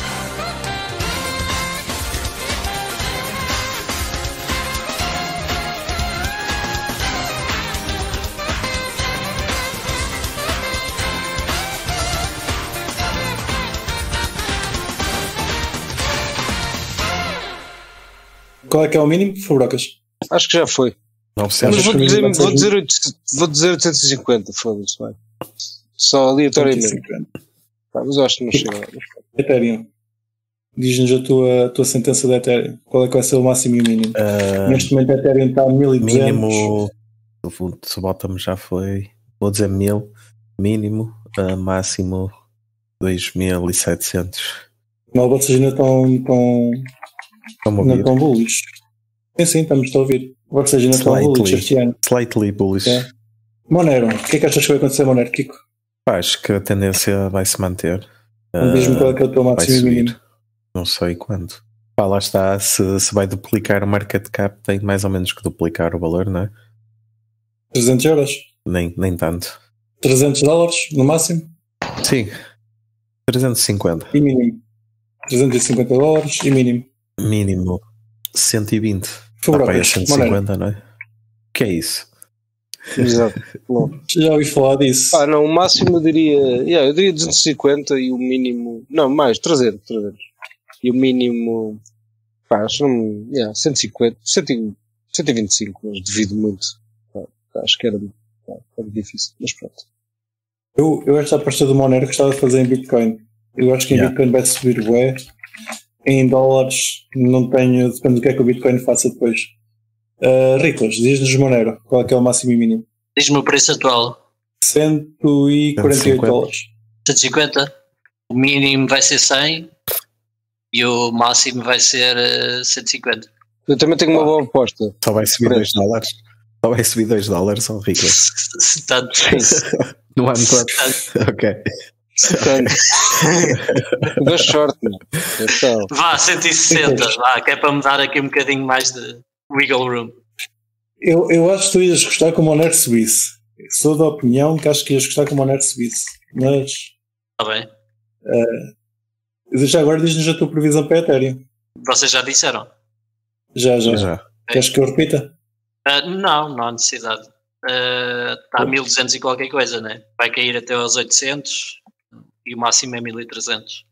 Qual é que é o mínimo, Fabrocas? Acho que já foi. novecentos. Mas vou dizer, vou dizer, vou dizer oitocentos e cinquenta, foda-se, vai. Só aleatoriamente. Ah, mas eu acho que não chega. Ethereum. Diz-nos a tua, a tua sentença de Ethereum. Qual é que vai ser o máximo e o mínimo? Uh, Neste momento a Ethereum está a mil e duzentos. Mínimo, o bottom já foi, vou dizer mil. Mínimo, uh, máximo dois mil e setecentos. Não, vocês ainda estão, estão, ainda estão bullish. Sim, sim, estamos a ouvir. Vocês ainda estão bullish este ano. Slightly bullish. É. Monero, o que é que achas que vai acontecer, Monero, Kiko? Acho que a tendência vai se manter. Uh, Diz-me qual é que é o teu máximo e mínimo. Não sei quando. Pá, lá está, se, se vai duplicar o market cap, tem mais ou menos que duplicar o valor, não é? trezentos euros? Nem, nem tanto. trezentos dólares no máximo? Sim. trezentos e cinquenta. E mínimo? trezentos e cinquenta dólares e mínimo? Mínimo cento e vinte. Fabrocas, ah, é cento e cinquenta, não é? O que é isso? Exato. Já ouvi falar disso. Ah, não, o máximo eu diria, yeah, eu diria duzentos e cinquenta e o mínimo, não, mais, trezentos, trezentos. E o mínimo, pá, acho não, yeah, cento e cinquenta, cento e vinte e cinco, mas devido muito. Pá, acho que era, pá, era difícil, mas pronto. Eu, eu esta aposta do Monero gostava de fazer em Bitcoin. Eu acho que em yeah. Bitcoin vai subir bué. Em dólares não tenho, depende do que é que o Bitcoin faça depois. Uh, Riclas, diz-nos Monero, qual é que é o máximo e mínimo? Diz-me o preço atual. cento e quarenta e oito dólares. cento e cinquenta. O mínimo vai ser cem e o máximo vai ser uh, cento e cinquenta. Eu também tenho uma boa aposta. Só vai subir dois dólares. Só vai subir dois dólares, são ricos. Tanto. No ano todo. Ok. Tanto. Deu short, não. Então. Vá, cento e sessenta. Vá, que é para me dar aqui um bocadinho mais de wiggle room. Eu, eu acho que tu ias gostar como o Nerd subisse. Sou da opinião que acho que ias gostar como o Nerd subisse. Mas. Está bem. Uh, já agora diz-nos a tua previsão para a Ethereum. Vocês já disseram? Já, já. já. Queres que eu repita? Uh, não, não há necessidade. Uh, está a mil e duzentos e qualquer coisa, né? Vai cair até aos oitocentos e o máximo é mil e trezentos.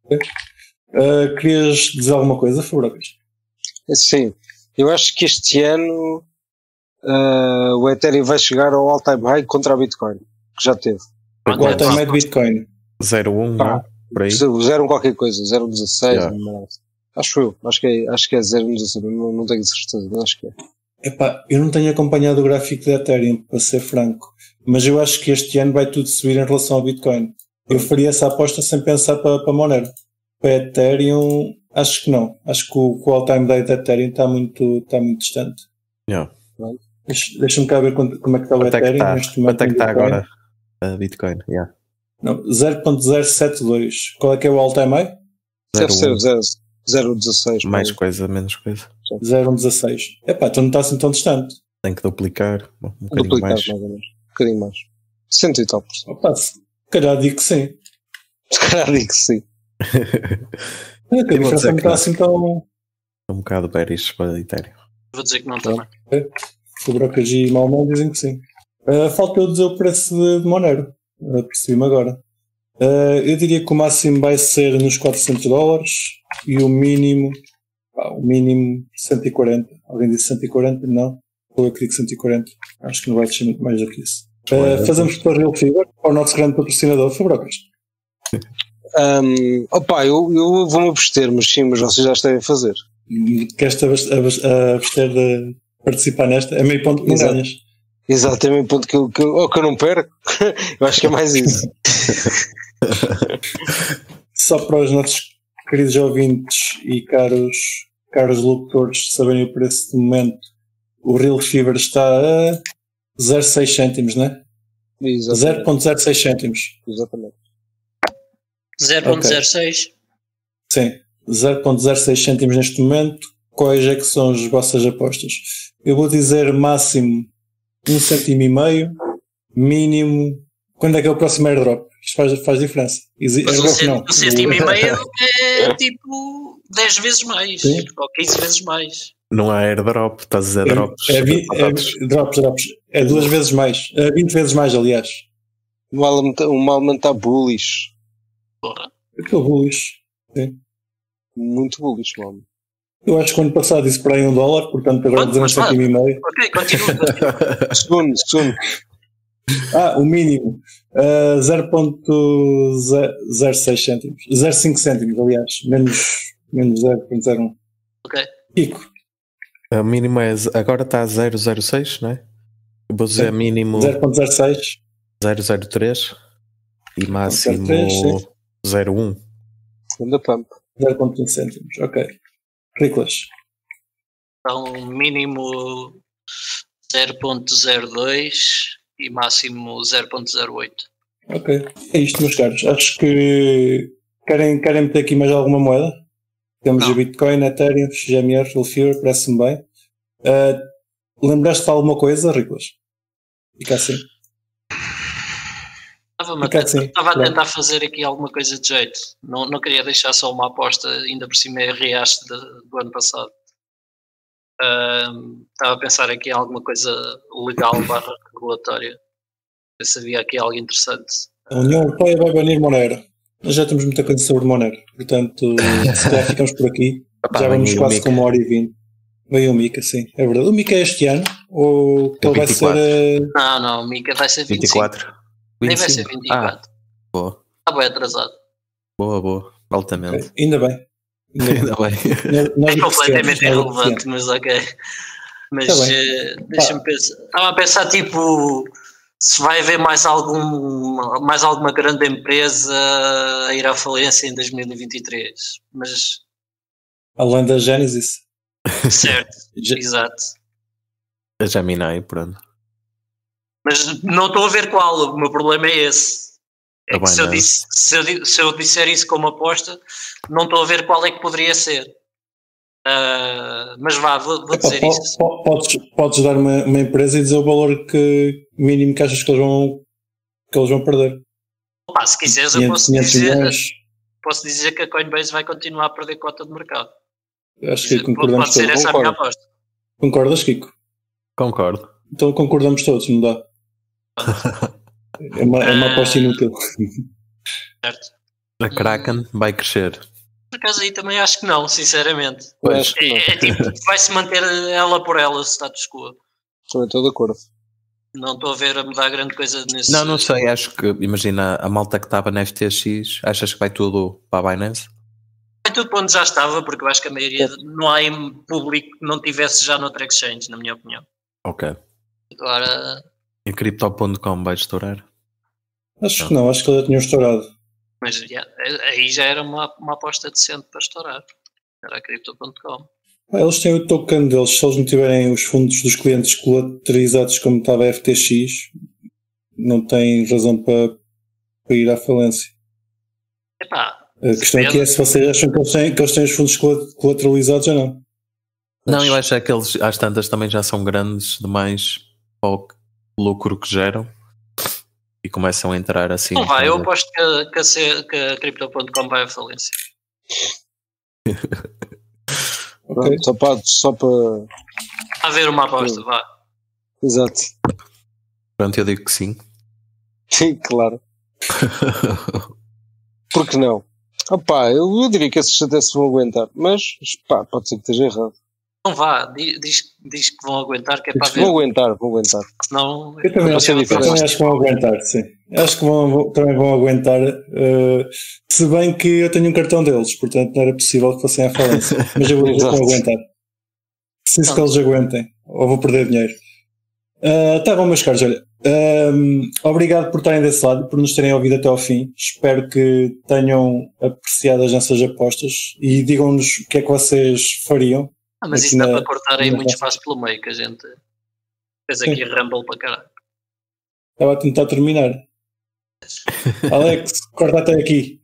Uh, querias dizer alguma coisa, Fabrocas? Sim, eu acho que este ano uh, o Ethereum vai chegar ao all-time high contra a Bitcoin, que já teve. O all-time high de Bitcoin. zero vírgula um, não? Por aí? zero qualquer coisa, zero vírgula dezasseis. Yeah. Acho eu, acho que é, acho que é zero vírgula dezasseis, não, não tenho certeza, mas acho que é. Epá, eu não tenho acompanhado o gráfico da Ethereum, para ser franco, mas eu acho que este ano vai tudo subir em relação ao Bitcoin. Eu faria essa aposta sem pensar para, para Monero. Para Ethereum, acho que não. Acho que o, o all-time day da Ethereum está muito, está muito distante. Yeah. Deixa, deixa-me cá ver quando, como é que está o Quanto Ethereum. Tá? Neste momento Quanto é que está agora a Bitcoin? Yeah. Não, zero vírgula zero sete dois. Qual é que é o all-time high? Deve ser zero vírgula dezasseis. Mais coisa, menos coisa. zero vírgula dezasseis. Epá, então não está assim tão distante. Tem que duplicar um bocadinho duplicar mais. mais ou menos. Um bocadinho mais. Cento e tal por cento. Opa, se calhar digo que sim. Se calhar digo que sim. É, a diferença não está assim tão... Um bocado bearish para a Ethereum. Vou dizer que não também. É. Fabrocas e Malmão dizem que sim. Uh, falta eu dizer o preço de, de Monero. Uh, Percebi-me agora. Uh, eu diria que o máximo vai ser nos quatrocentos dólares e o mínimo, pá, o mínimo cento e quarenta. Alguém disse cento e quarenta? Não. Ou eu digo cento e quarenta. Acho que não vai descer muito mais do que isso. Uh, fazemos para o Real Fever, para o nosso grande patrocinador, Fabrocas. Um, opa, eu, eu vou-me abster, mas sim, mas vocês já estão a fazer. Queres abster de participar nesta? É meio ponto que não ganhas. Exatamente, ponto que eu, que, eu, ou que eu não perco. Eu acho que é mais isso. Só para os nossos queridos ouvintes e caros, caros locutores saberem o preço de momento, o Real Fever está a zero vírgula seis cêntimos, não é? zero vírgula zero seis cêntimos. Exatamente. zero vírgula zero seis? Okay. Sim, zero vírgula zero seis cêntimos neste momento. Quais é que são as vossas apostas? Eu vou dizer máximo um cêntimo e meio, mínimo. Quando é que é o próximo airdrop? Isto faz, faz diferença. Exi- Mas airdrop, um, não. um cêntimo e meio é tipo dez vezes mais. Sim. Ou quinze vezes mais. Não há airdrop, estás a dizer é, drops. É, vi, é, drops, drops. É duas vezes mais. É vinte vezes mais, aliás. O Malman está bullish. Porra. Eu estou bullish. Sim. Muito bullish, mano. Eu acho que o ano passado disse para aí um dólar, portanto agora dizer um cêntimo e meio. Ok, continua. continua. Segundo, segundo. Ah, o mínimo. Uh, zero vírgula zero seis cêntimos. zero vírgula cinco cêntimos, aliás. Menos, menos zero vírgula zero um. Ok. Kiko. A mínima é, agora está a zero vírgula zero seis, não é? Eu vou dizer mínimo zero vírgula zero seis. zero vírgula zero três e máximo zero vírgula um. Segunda pump. zero vírgula um cêntimos, ok. Riclas. Então, mínimo zero vírgula zero dois e máximo zero vírgula zero oito. Ok. É isto, meus caros. Acho que querem, querem meter aqui mais alguma moeda? Temos o Bitcoin, Ethereum, G M R, Real Fever, parece-me bem. Uh, lembraste de alguma coisa, Riclas? Fica assim. Estava a, tentar, assim, estava a tentar fazer aqui alguma coisa de jeito. Não, não queria deixar só uma aposta, ainda por cima é reaste de, do ano passado. Uh, estava a pensar aqui em alguma coisa legal barra regulatória. Eu sabia aqui algo interessante. A União Europeia vai banir Monero. Nós já temos muita coisa sobre Monero. Portanto, se calhar ficamos por aqui. Opa, já vamos quase com uma hora e vinte. Veio o Mica, sim. É verdade. O Mica é este ano? Ou ele vai ser... Uh... Não, não. O Mica vai ser vinte e cinco. vinte e quatro. Nem vai ser vinte e quatro. Ah, boa. Está bem atrasado. Boa, boa. Altamente. Okay. Ainda bem. Ainda bem. Nós é completamente irrelevante, mas ok. Mas tá uh, deixa-me tá. pensar. Estava a pensar, tipo, se vai haver mais, algum, mais alguma grande empresa a ir à falência em dois mil e vinte e três. Mas... Além da Genesis. Certo, exato. A Gemini, pronto. Mas não estou a ver qual, o meu problema é esse. É que se eu, disse, se, eu, se eu disser isso como aposta, não estou a ver qual é que poderia ser. Uh, mas vá, vou, vou dizer Epa, isso. Podes, podes dar uma, uma empresa e dizer o valor que, mínimo que achas que eles vão, que eles vão perder. Opa, se quiseres, eu posso dizer, posso dizer que a Coinbase vai continuar a perder cota de mercado. Acho que concordamos Pode ser todos. essa a minha aposta. Concordas, Kiko? Concordo. Então concordamos todos, não dá? É uma, é uma aposta inútil. Certo. A Kraken vai crescer. Por acaso aí também acho que não, sinceramente. Pois. É, é tipo, vai-se manter ela por ela, o status quo. Também estou de acordo. Não estou a ver a mudar grande coisa nesse... Não, não sei, acho que, imagina, a malta que estava na F T X, achas que vai tudo para a Binance? Vai tudo para onde já estava, porque eu acho que a maioria, não há em público que não tivesse já noutra exchange, na minha opinião. Ok. Agora... E Crypto ponto com vai estourar? Acho não. que não, acho que ele já tinha estourado. Mas yeah, aí já era uma, uma aposta decente para estourar. Era a Crypto ponto com. Ah, eles têm o token deles, se eles não tiverem os fundos dos clientes colateralizados como estava a F T X, não têm razão para, para ir à falência. Epá, a questão aqui é se vocês acham que eles têm, que eles têm os fundos colateralizados ou não. Não, Mas... eu acho que eles às tantas também já são grandes demais para o lucro que geram e começam a entrar assim. Não vai, eu aposto que a, que a, que a Crypto ponto com vai à falência. Okay. Só para, só para haver uma aposta, vá. Exato. Pronto, eu digo que sim. Sim, claro. Por que não? Opa, eu, eu diria que esses até se vão aguentar, mas pá, pode ser que esteja errado. Não vá, diz, diz que vão aguentar, que é para ver. Vão aguentar, vão aguentar. Senão, eu também, acho, eu também acho que vão aguentar, sim. Acho que vão, também vão aguentar, uh, se bem que eu tenho um cartão deles, portanto não era possível que fossem à falência. Mas eu vou dizer que vão aguentar. Preciso que eles aguentem, ou vou perder dinheiro. Uh, tá bom, meus caros, olha. Um, obrigado por estarem desse lado, por nos terem ouvido até ao fim. Espero que tenham apreciado as nossas apostas e digam-nos o que é que vocês fariam. Ah, mas isso dá para cortar aí muito espaço pelo meio, que a gente fez aqui rumble para caralho. Estava a tentar terminar. Alex, corta até aqui.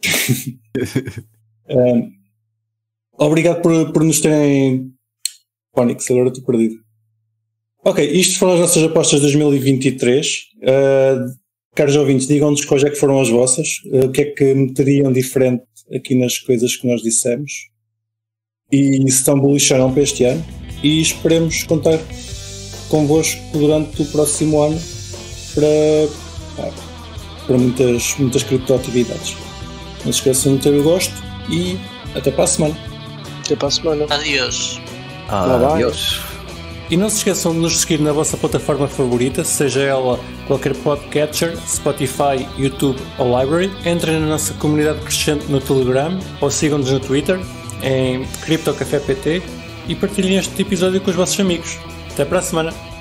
um, obrigado por, por nos terem... Pónix, agora estou perdido. Ok, isto foram as nossas apostas de dois mil e vinte e três. Uh, caros ouvintes, digam-nos quais é que foram as vossas. Uh, o que é que meteriam diferente aqui nas coisas que nós dissemos. E se estão bullish ou não para este ano. E esperemos contar convosco durante o próximo ano para, para muitas, muitas criptoatividades. Não se esqueçam de ter o gosto e até para a semana. Até para a semana. Adeus. Adeus. E não se esqueçam de nos seguir na vossa plataforma favorita, seja ela qualquer podcatcher, Spotify, YouTube ou Library. Entrem na nossa comunidade crescente no Telegram ou sigam-nos no Twitter em CryptoCafé P T e partilhem este episódio com os vossos amigos. Até para a semana!